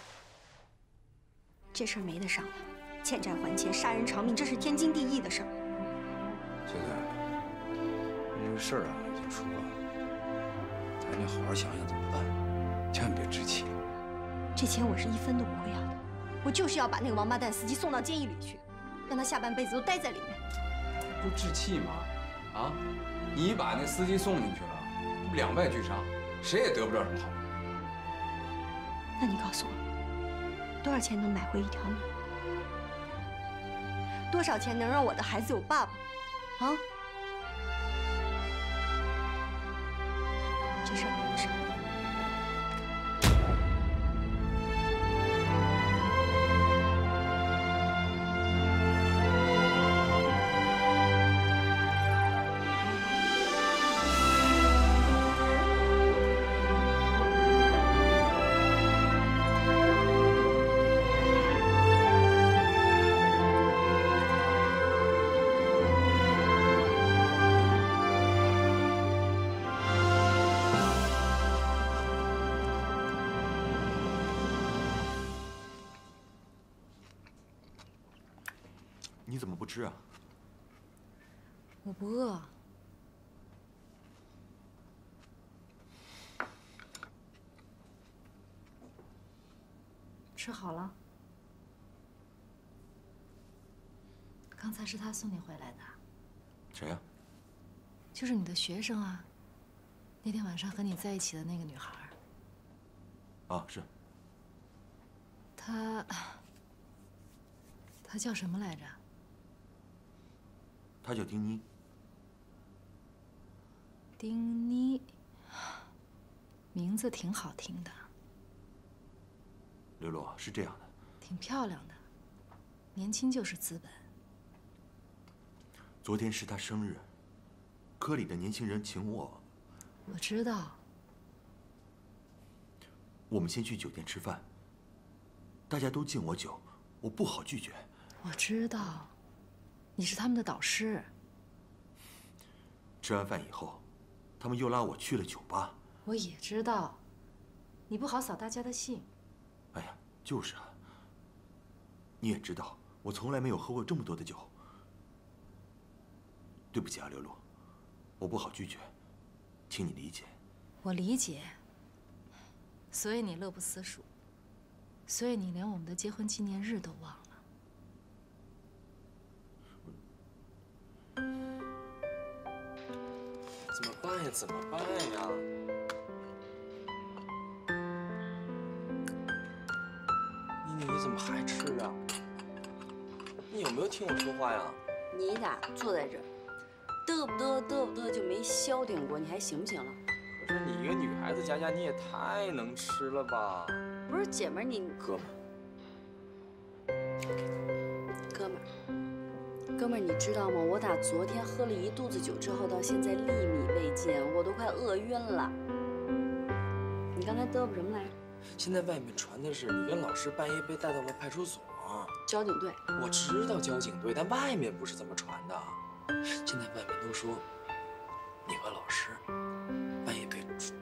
这事儿没得商量，欠债还钱，杀人偿命，这是天经地义的事儿。 现在这个事儿啊已经出了，咱得好好想想怎么办，千万别置气。 这钱我是一分都不会要的，我就是要把那个王八蛋司机送到监狱里去，让他下半辈子都待在里面。 不置气吗？啊，你把那司机送进去了，这不两败俱伤，谁也得不了什么好处。 那你告诉我，多少钱能买回一条命？多少钱能让我的孩子有爸爸？啊？这事儿没得商量。 你怎么不吃啊？ 我不饿。吃好了。刚才是他送你回来的。 谁呀？ 就是你的学生啊。那天晚上和你在一起的那个女孩。 啊，是。 她，她叫什么来着？ 她叫丁妮。 丁妮，名字挺好听的。 刘洛，是这样的。 挺漂亮的，年轻就是资本。 昨天是她生日，科里的年轻人请我。 我知道。 我们先去酒店吃饭。大家都敬我酒，我不好拒绝。 我知道，你是他们的导师。 吃完饭以后，他们又拉我去了酒吧。 我也知道，你不好扫大家的兴。 哎呀，就是啊。你也知道，我从来没有喝过这么多的酒。对不起啊，刘露，我不好拒绝，请你理解。 我理解。所以你乐不思蜀，所以你连我们的结婚纪念日都忘了。 怎么办呀？怎么办呀？妮妮，你怎么还吃啊？你有没有听我说话呀？ 你俩坐在这儿，嘚不嘚嘚不嘚就没消停过，你还行不行了？ 可是你一个女孩子，佳佳你也太能吃了吧？ 不是姐们儿，你哥们儿，哥们儿，哥们儿，你知道吗？我打昨天喝了一肚子酒之后，到现在粒米未进，我都快饿晕了。你刚才嘚啵什么来着？ 现在外面传的是你跟老师半夜被带到了派出所。 交警队。 我知道交警队，但外面不是这么传的。现在外面都说你和老师半夜被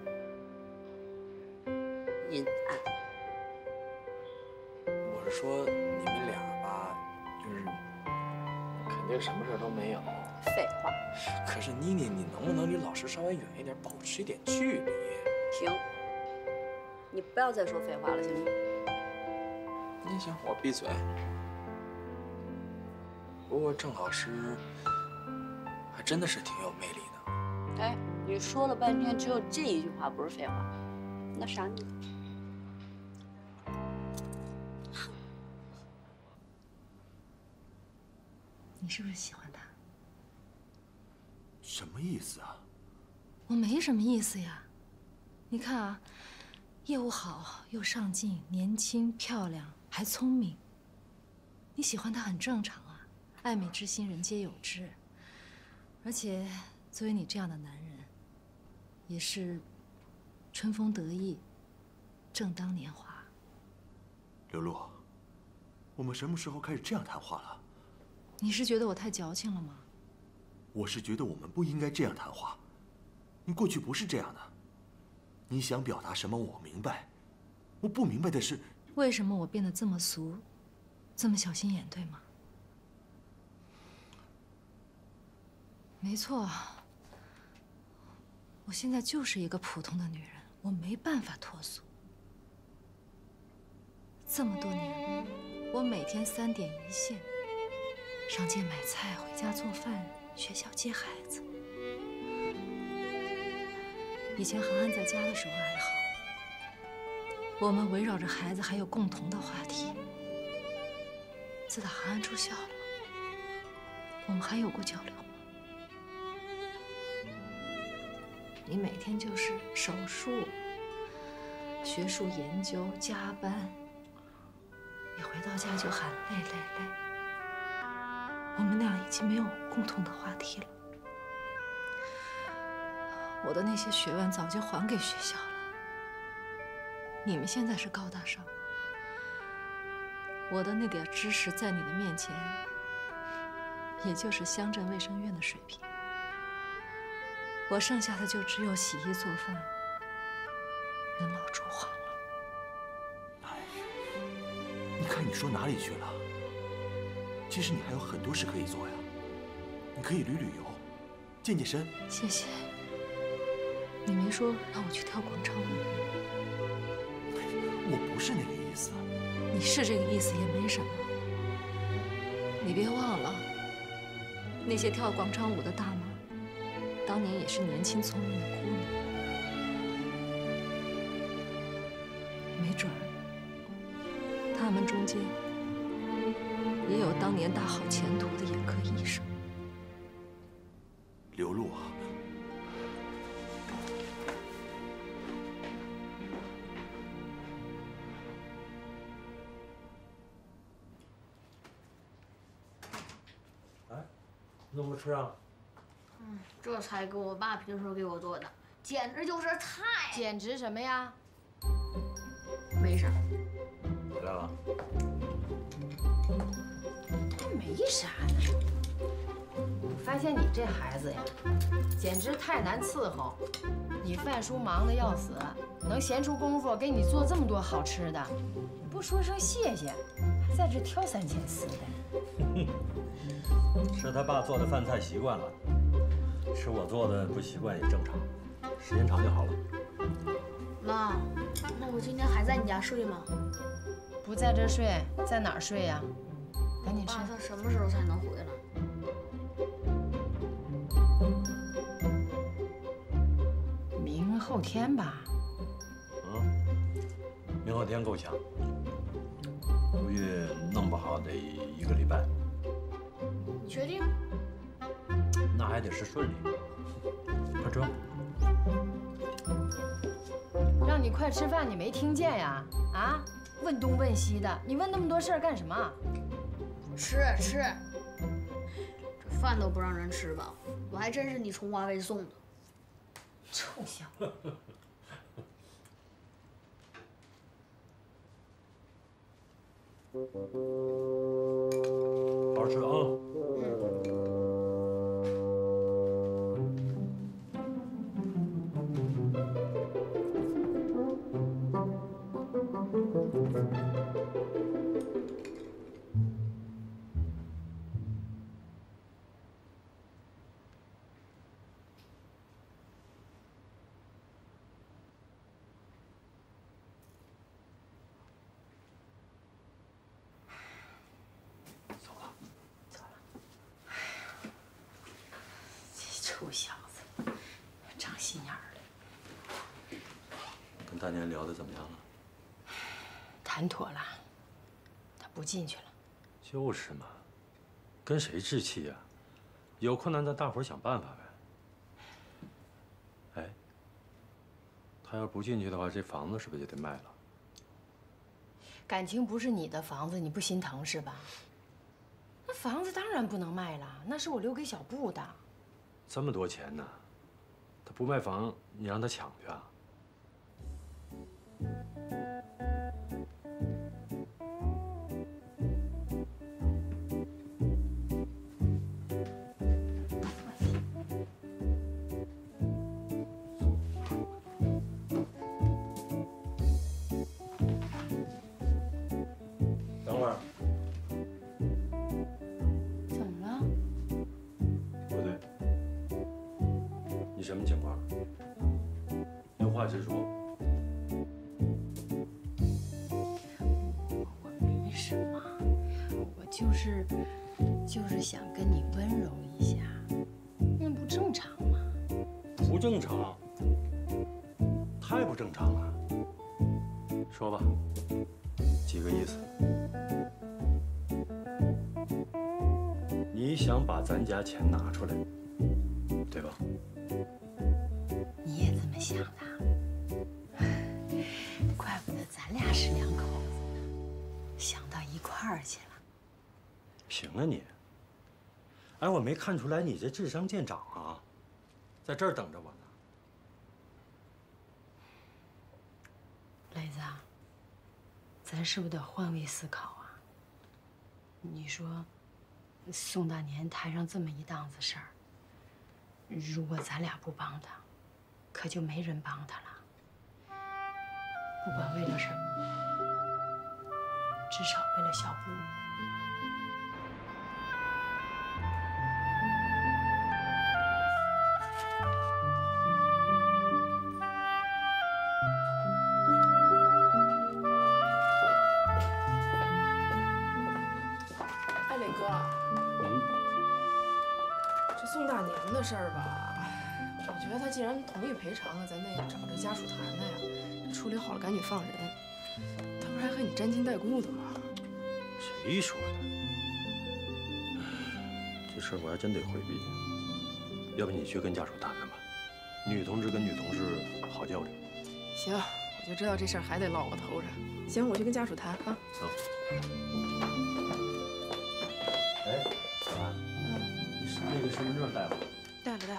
阴暗。 我是说你们俩吧，就是肯定什么事都没有。 废话。 可是妮妮，你能不能离老师稍微远一点，保持一点距离？ 停！你不要再说废话了，行吗？ 那行，我闭嘴。不过郑老师还真的是挺有魅力的。 哎，你说了半天，只有这一句话不是废话，那啥你？ 你是不是喜欢他？ 什么意思啊？ 我没什么意思呀。你看啊，业务好，又上进，年轻漂亮，还聪明。你喜欢他很正常啊，爱美之心，人皆有之。而且，作为你这样的男人，也是春风得意，正当年华。 刘露，我们什么时候开始这样谈话了？ 你是觉得我太矫情了吗？ 我是觉得我们不应该这样谈话。你过去不是这样的。你想表达什么，我明白。我不明白的是， 为什么我变得这么俗，这么小心眼，对吗？没错，我现在就是一个普通的女人，我没办法脱俗。这么多年，我每天三点一线，上街买菜，回家做饭，学校接孩子。以前航安在家的时候还好，我们围绕着孩子还有共同的话题。自打航安出校了，我们还有过交流吗？你每天就是手术、学术研究、加班，一回到家就喊累累累。我们俩已经没有共同的话题了。我的那些学问早就还给学校了。你们现在是高大上，我的那点知识在你的面前，也就是乡镇卫生院的水平。我剩下的就只有洗衣做饭，人老珠黄了。 你看你说哪里去了？ 其实你还有很多事可以做呀。你可以旅旅游，健健身。 谢谢。你没说让我去跳广场舞。 我不是那个意思。 你是这个意思也没什么。你别忘了，那些跳广场舞的大妈，当年也是年轻聪明的姑娘。没准儿，她们中间也有当年大好前途的眼科医生。 刘露啊， 哎，弄不吃啊？ 嗯，这菜给我爸平时给我做的，简直就是菜。 简直什么呀？ 没啥。 回来了。 没啥呢。我发现你这孩子呀，简直太难伺候。你范叔忙得要死，能闲出功夫给你做这么多好吃的，不说声谢谢，还在这挑三拣四的。 吃他爸做的饭菜习惯了，吃我做的不习惯也正常，时间长就好了。 妈，那我今天还在你家睡吗？ 不在这睡，在哪儿睡呀？赶紧吃。 爸，他什么时候才能回来？ 明后天吧。 嗯，明后天够呛，估计弄不好得一个礼拜。 你确定？ 那还得是顺利。快吃。 让你快吃饭，你没听见呀？啊，问东问西的，你问那么多事儿干什么？ 吃吃，这饭都不让人吃饱，我还真是你从华为送的。 臭小子！ 好好吃啊！ 臭小子，长心眼儿了。 跟大年聊的怎么样了？ 谈妥了，他不进去了。 就是嘛，跟谁置气呀？有困难咱大伙儿想办法呗。哎，他要不进去的话，这房子是不是就得卖了？ 感情不是你的房子，你不心疼是吧？那房子当然不能卖了，那是我留给小布的。 这么多钱呢，他不卖房，你让他抢去啊？等会儿。 怎么了？ 不对，你什么情况？有话直说。 我没什么，我就是就是想跟你温柔一下，那不正常吗？ 不正常，太不正常了。说吧，几个意思？你想把咱家钱拿出来，对吧？ 你也这么想的？怪不得咱俩是两口子呢，想到一块儿去了。 行啊你。哎，我没看出来你这智商见长啊，在这儿等着我呢。 磊子，咱是不是得换位思考啊？你说，宋大年摊上这么一档子事儿，如果咱俩不帮他，可就没人帮他了。不管为了什么，至少为了小布。 宋大年的事儿吧，我觉得他既然同意赔偿了，咱得找这家属谈谈呀。这处理好了赶紧放人，他不是还和你沾亲带故的吗？ 谁说的？这事儿我还真得回避。要不你去跟家属谈谈吧，女同志跟女同志好较量。 行，我就知道这事儿还得落我头上。行，我去跟家属谈啊。 走。哎，小安，你是那个身份证带了？ 带了带了。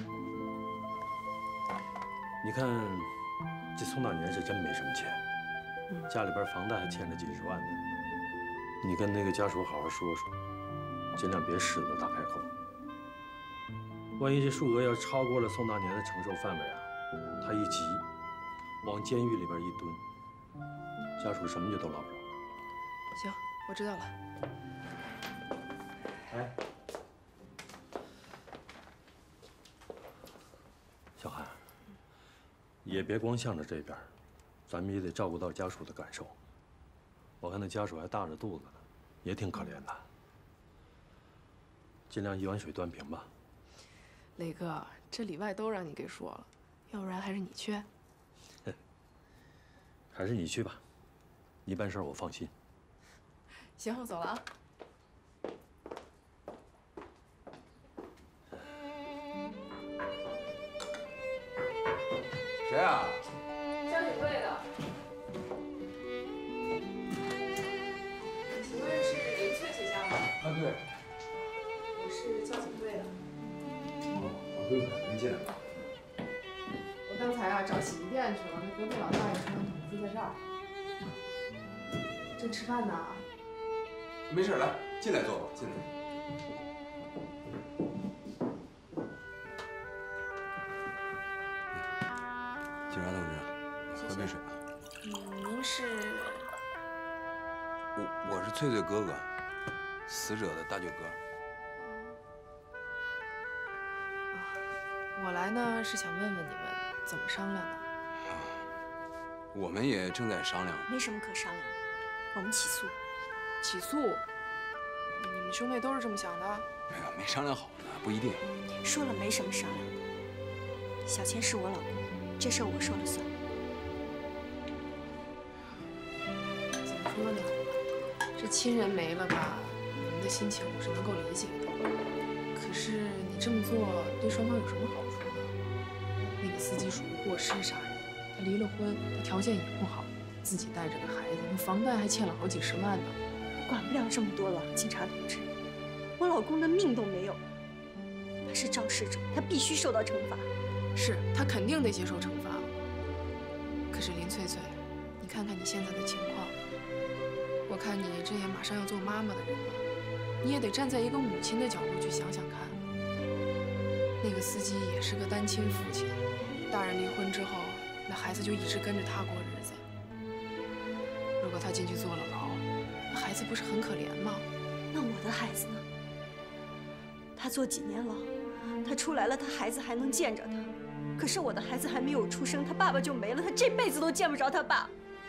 你看，这宋大年是真没什么钱， 嗯， 家里边房贷还欠着几十万呢。你跟那个家属好好说说，尽量别狮子大开口。万一这数额要超过了宋大年的承受范围啊，他一急，往监狱里边一蹲，家属什么就都捞不着。 行，我知道了。 哎，小韩，也别光向着这边，咱们也得照顾到家属的感受。我看那家属还大着肚子呢，也挺可怜的。尽量一碗水端平吧。 磊哥，这里外都让你给说了，要不然还是你去。 还是你去吧，你办事我放心。 行，我走了啊。 谁啊？ 交警队的。请问是林翠翠家吗？ 啊，对。 我是交警队的。 哦，我不用开，您进来吧。 我刚才啊找洗衣店去了，那隔壁老大爷说让筒子在这儿，正吃饭呢。 没事，来，进来坐吧，进来。警察同志，你喝杯水吧。 嗯，您是？ 我我是翠翠哥哥，死者的大舅哥。 我来呢是想问问你们怎么商量的。 我们也正在商量。 没什么可商量的，我们起诉。 起诉？你们兄妹都是这么想的？ 没有，没商量好呢，不一定。 说了没什么商量的。小钱是我老公，这事儿我说了算。 怎么说呢？这亲人没了吧，你们的心情我是能够理解的。可是你这么做对双方有什么好处呢？那个司机属于过失杀人，他离了婚，他条件也不好，自己带着个孩子，那房贷还欠了好几十万呢。 管不了这么多了，警察同志，我老公的命都没有，他是肇事者，他必须受到惩罚。 是他肯定得接受惩罚。可是林翠翠，你看看你现在的情况，我看你这也马上要做妈妈的人了，你也得站在一个母亲的角度去想想看。那个司机也是个单亲父亲，大人离婚之后，那孩子就一直跟着他过日子。如果他进去坐了牢，那孩子不是很可怜吗？ 那我的孩子呢？他坐几年牢，他出来了，他孩子还能见着他。可是我的孩子还没有出生，他爸爸就没了，他这辈子都见不着他爸。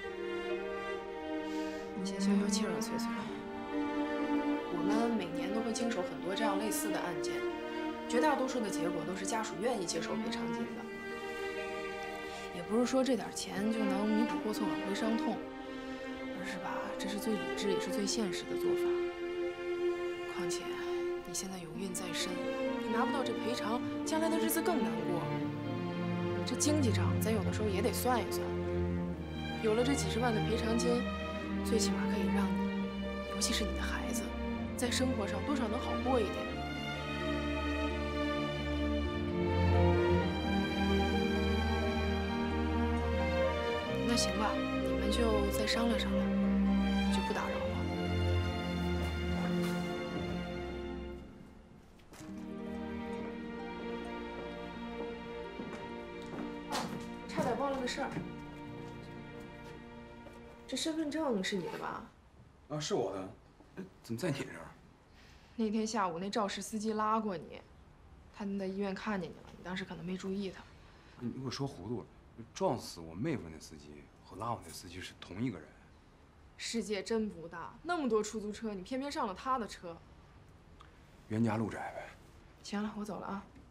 你先消消气儿啊，翠翠。我们每年都会经手很多这样类似的案件，绝大多数的结果都是家属愿意接受赔偿金的。也不是说这点钱就能弥补过错、挽回伤痛，而是吧，这是最理智也是最现实的做法。况且你现在有孕在身，你拿不到这赔偿，将来的日子更难过。这经济账咱有的时候也得算一算。有了这几十万的赔偿金，最起码可以让你，尤其是你的孩子，在生活上多少能好过一点。那行吧，你们就再商量商量，就不打扰了。差点忘了个事儿，这身份证是你的吧？ 啊，是我的。怎么在你这儿？ 那天下午那肇事司机拉过你，他们在医院看见你了，你当时可能没注意他。 你给我说糊涂了，撞死我妹夫那司机和拉我那司机是同一个人。 世界真不大，那么多出租车，你偏偏上了他的车。 冤家路窄呗， 行了，我走了啊。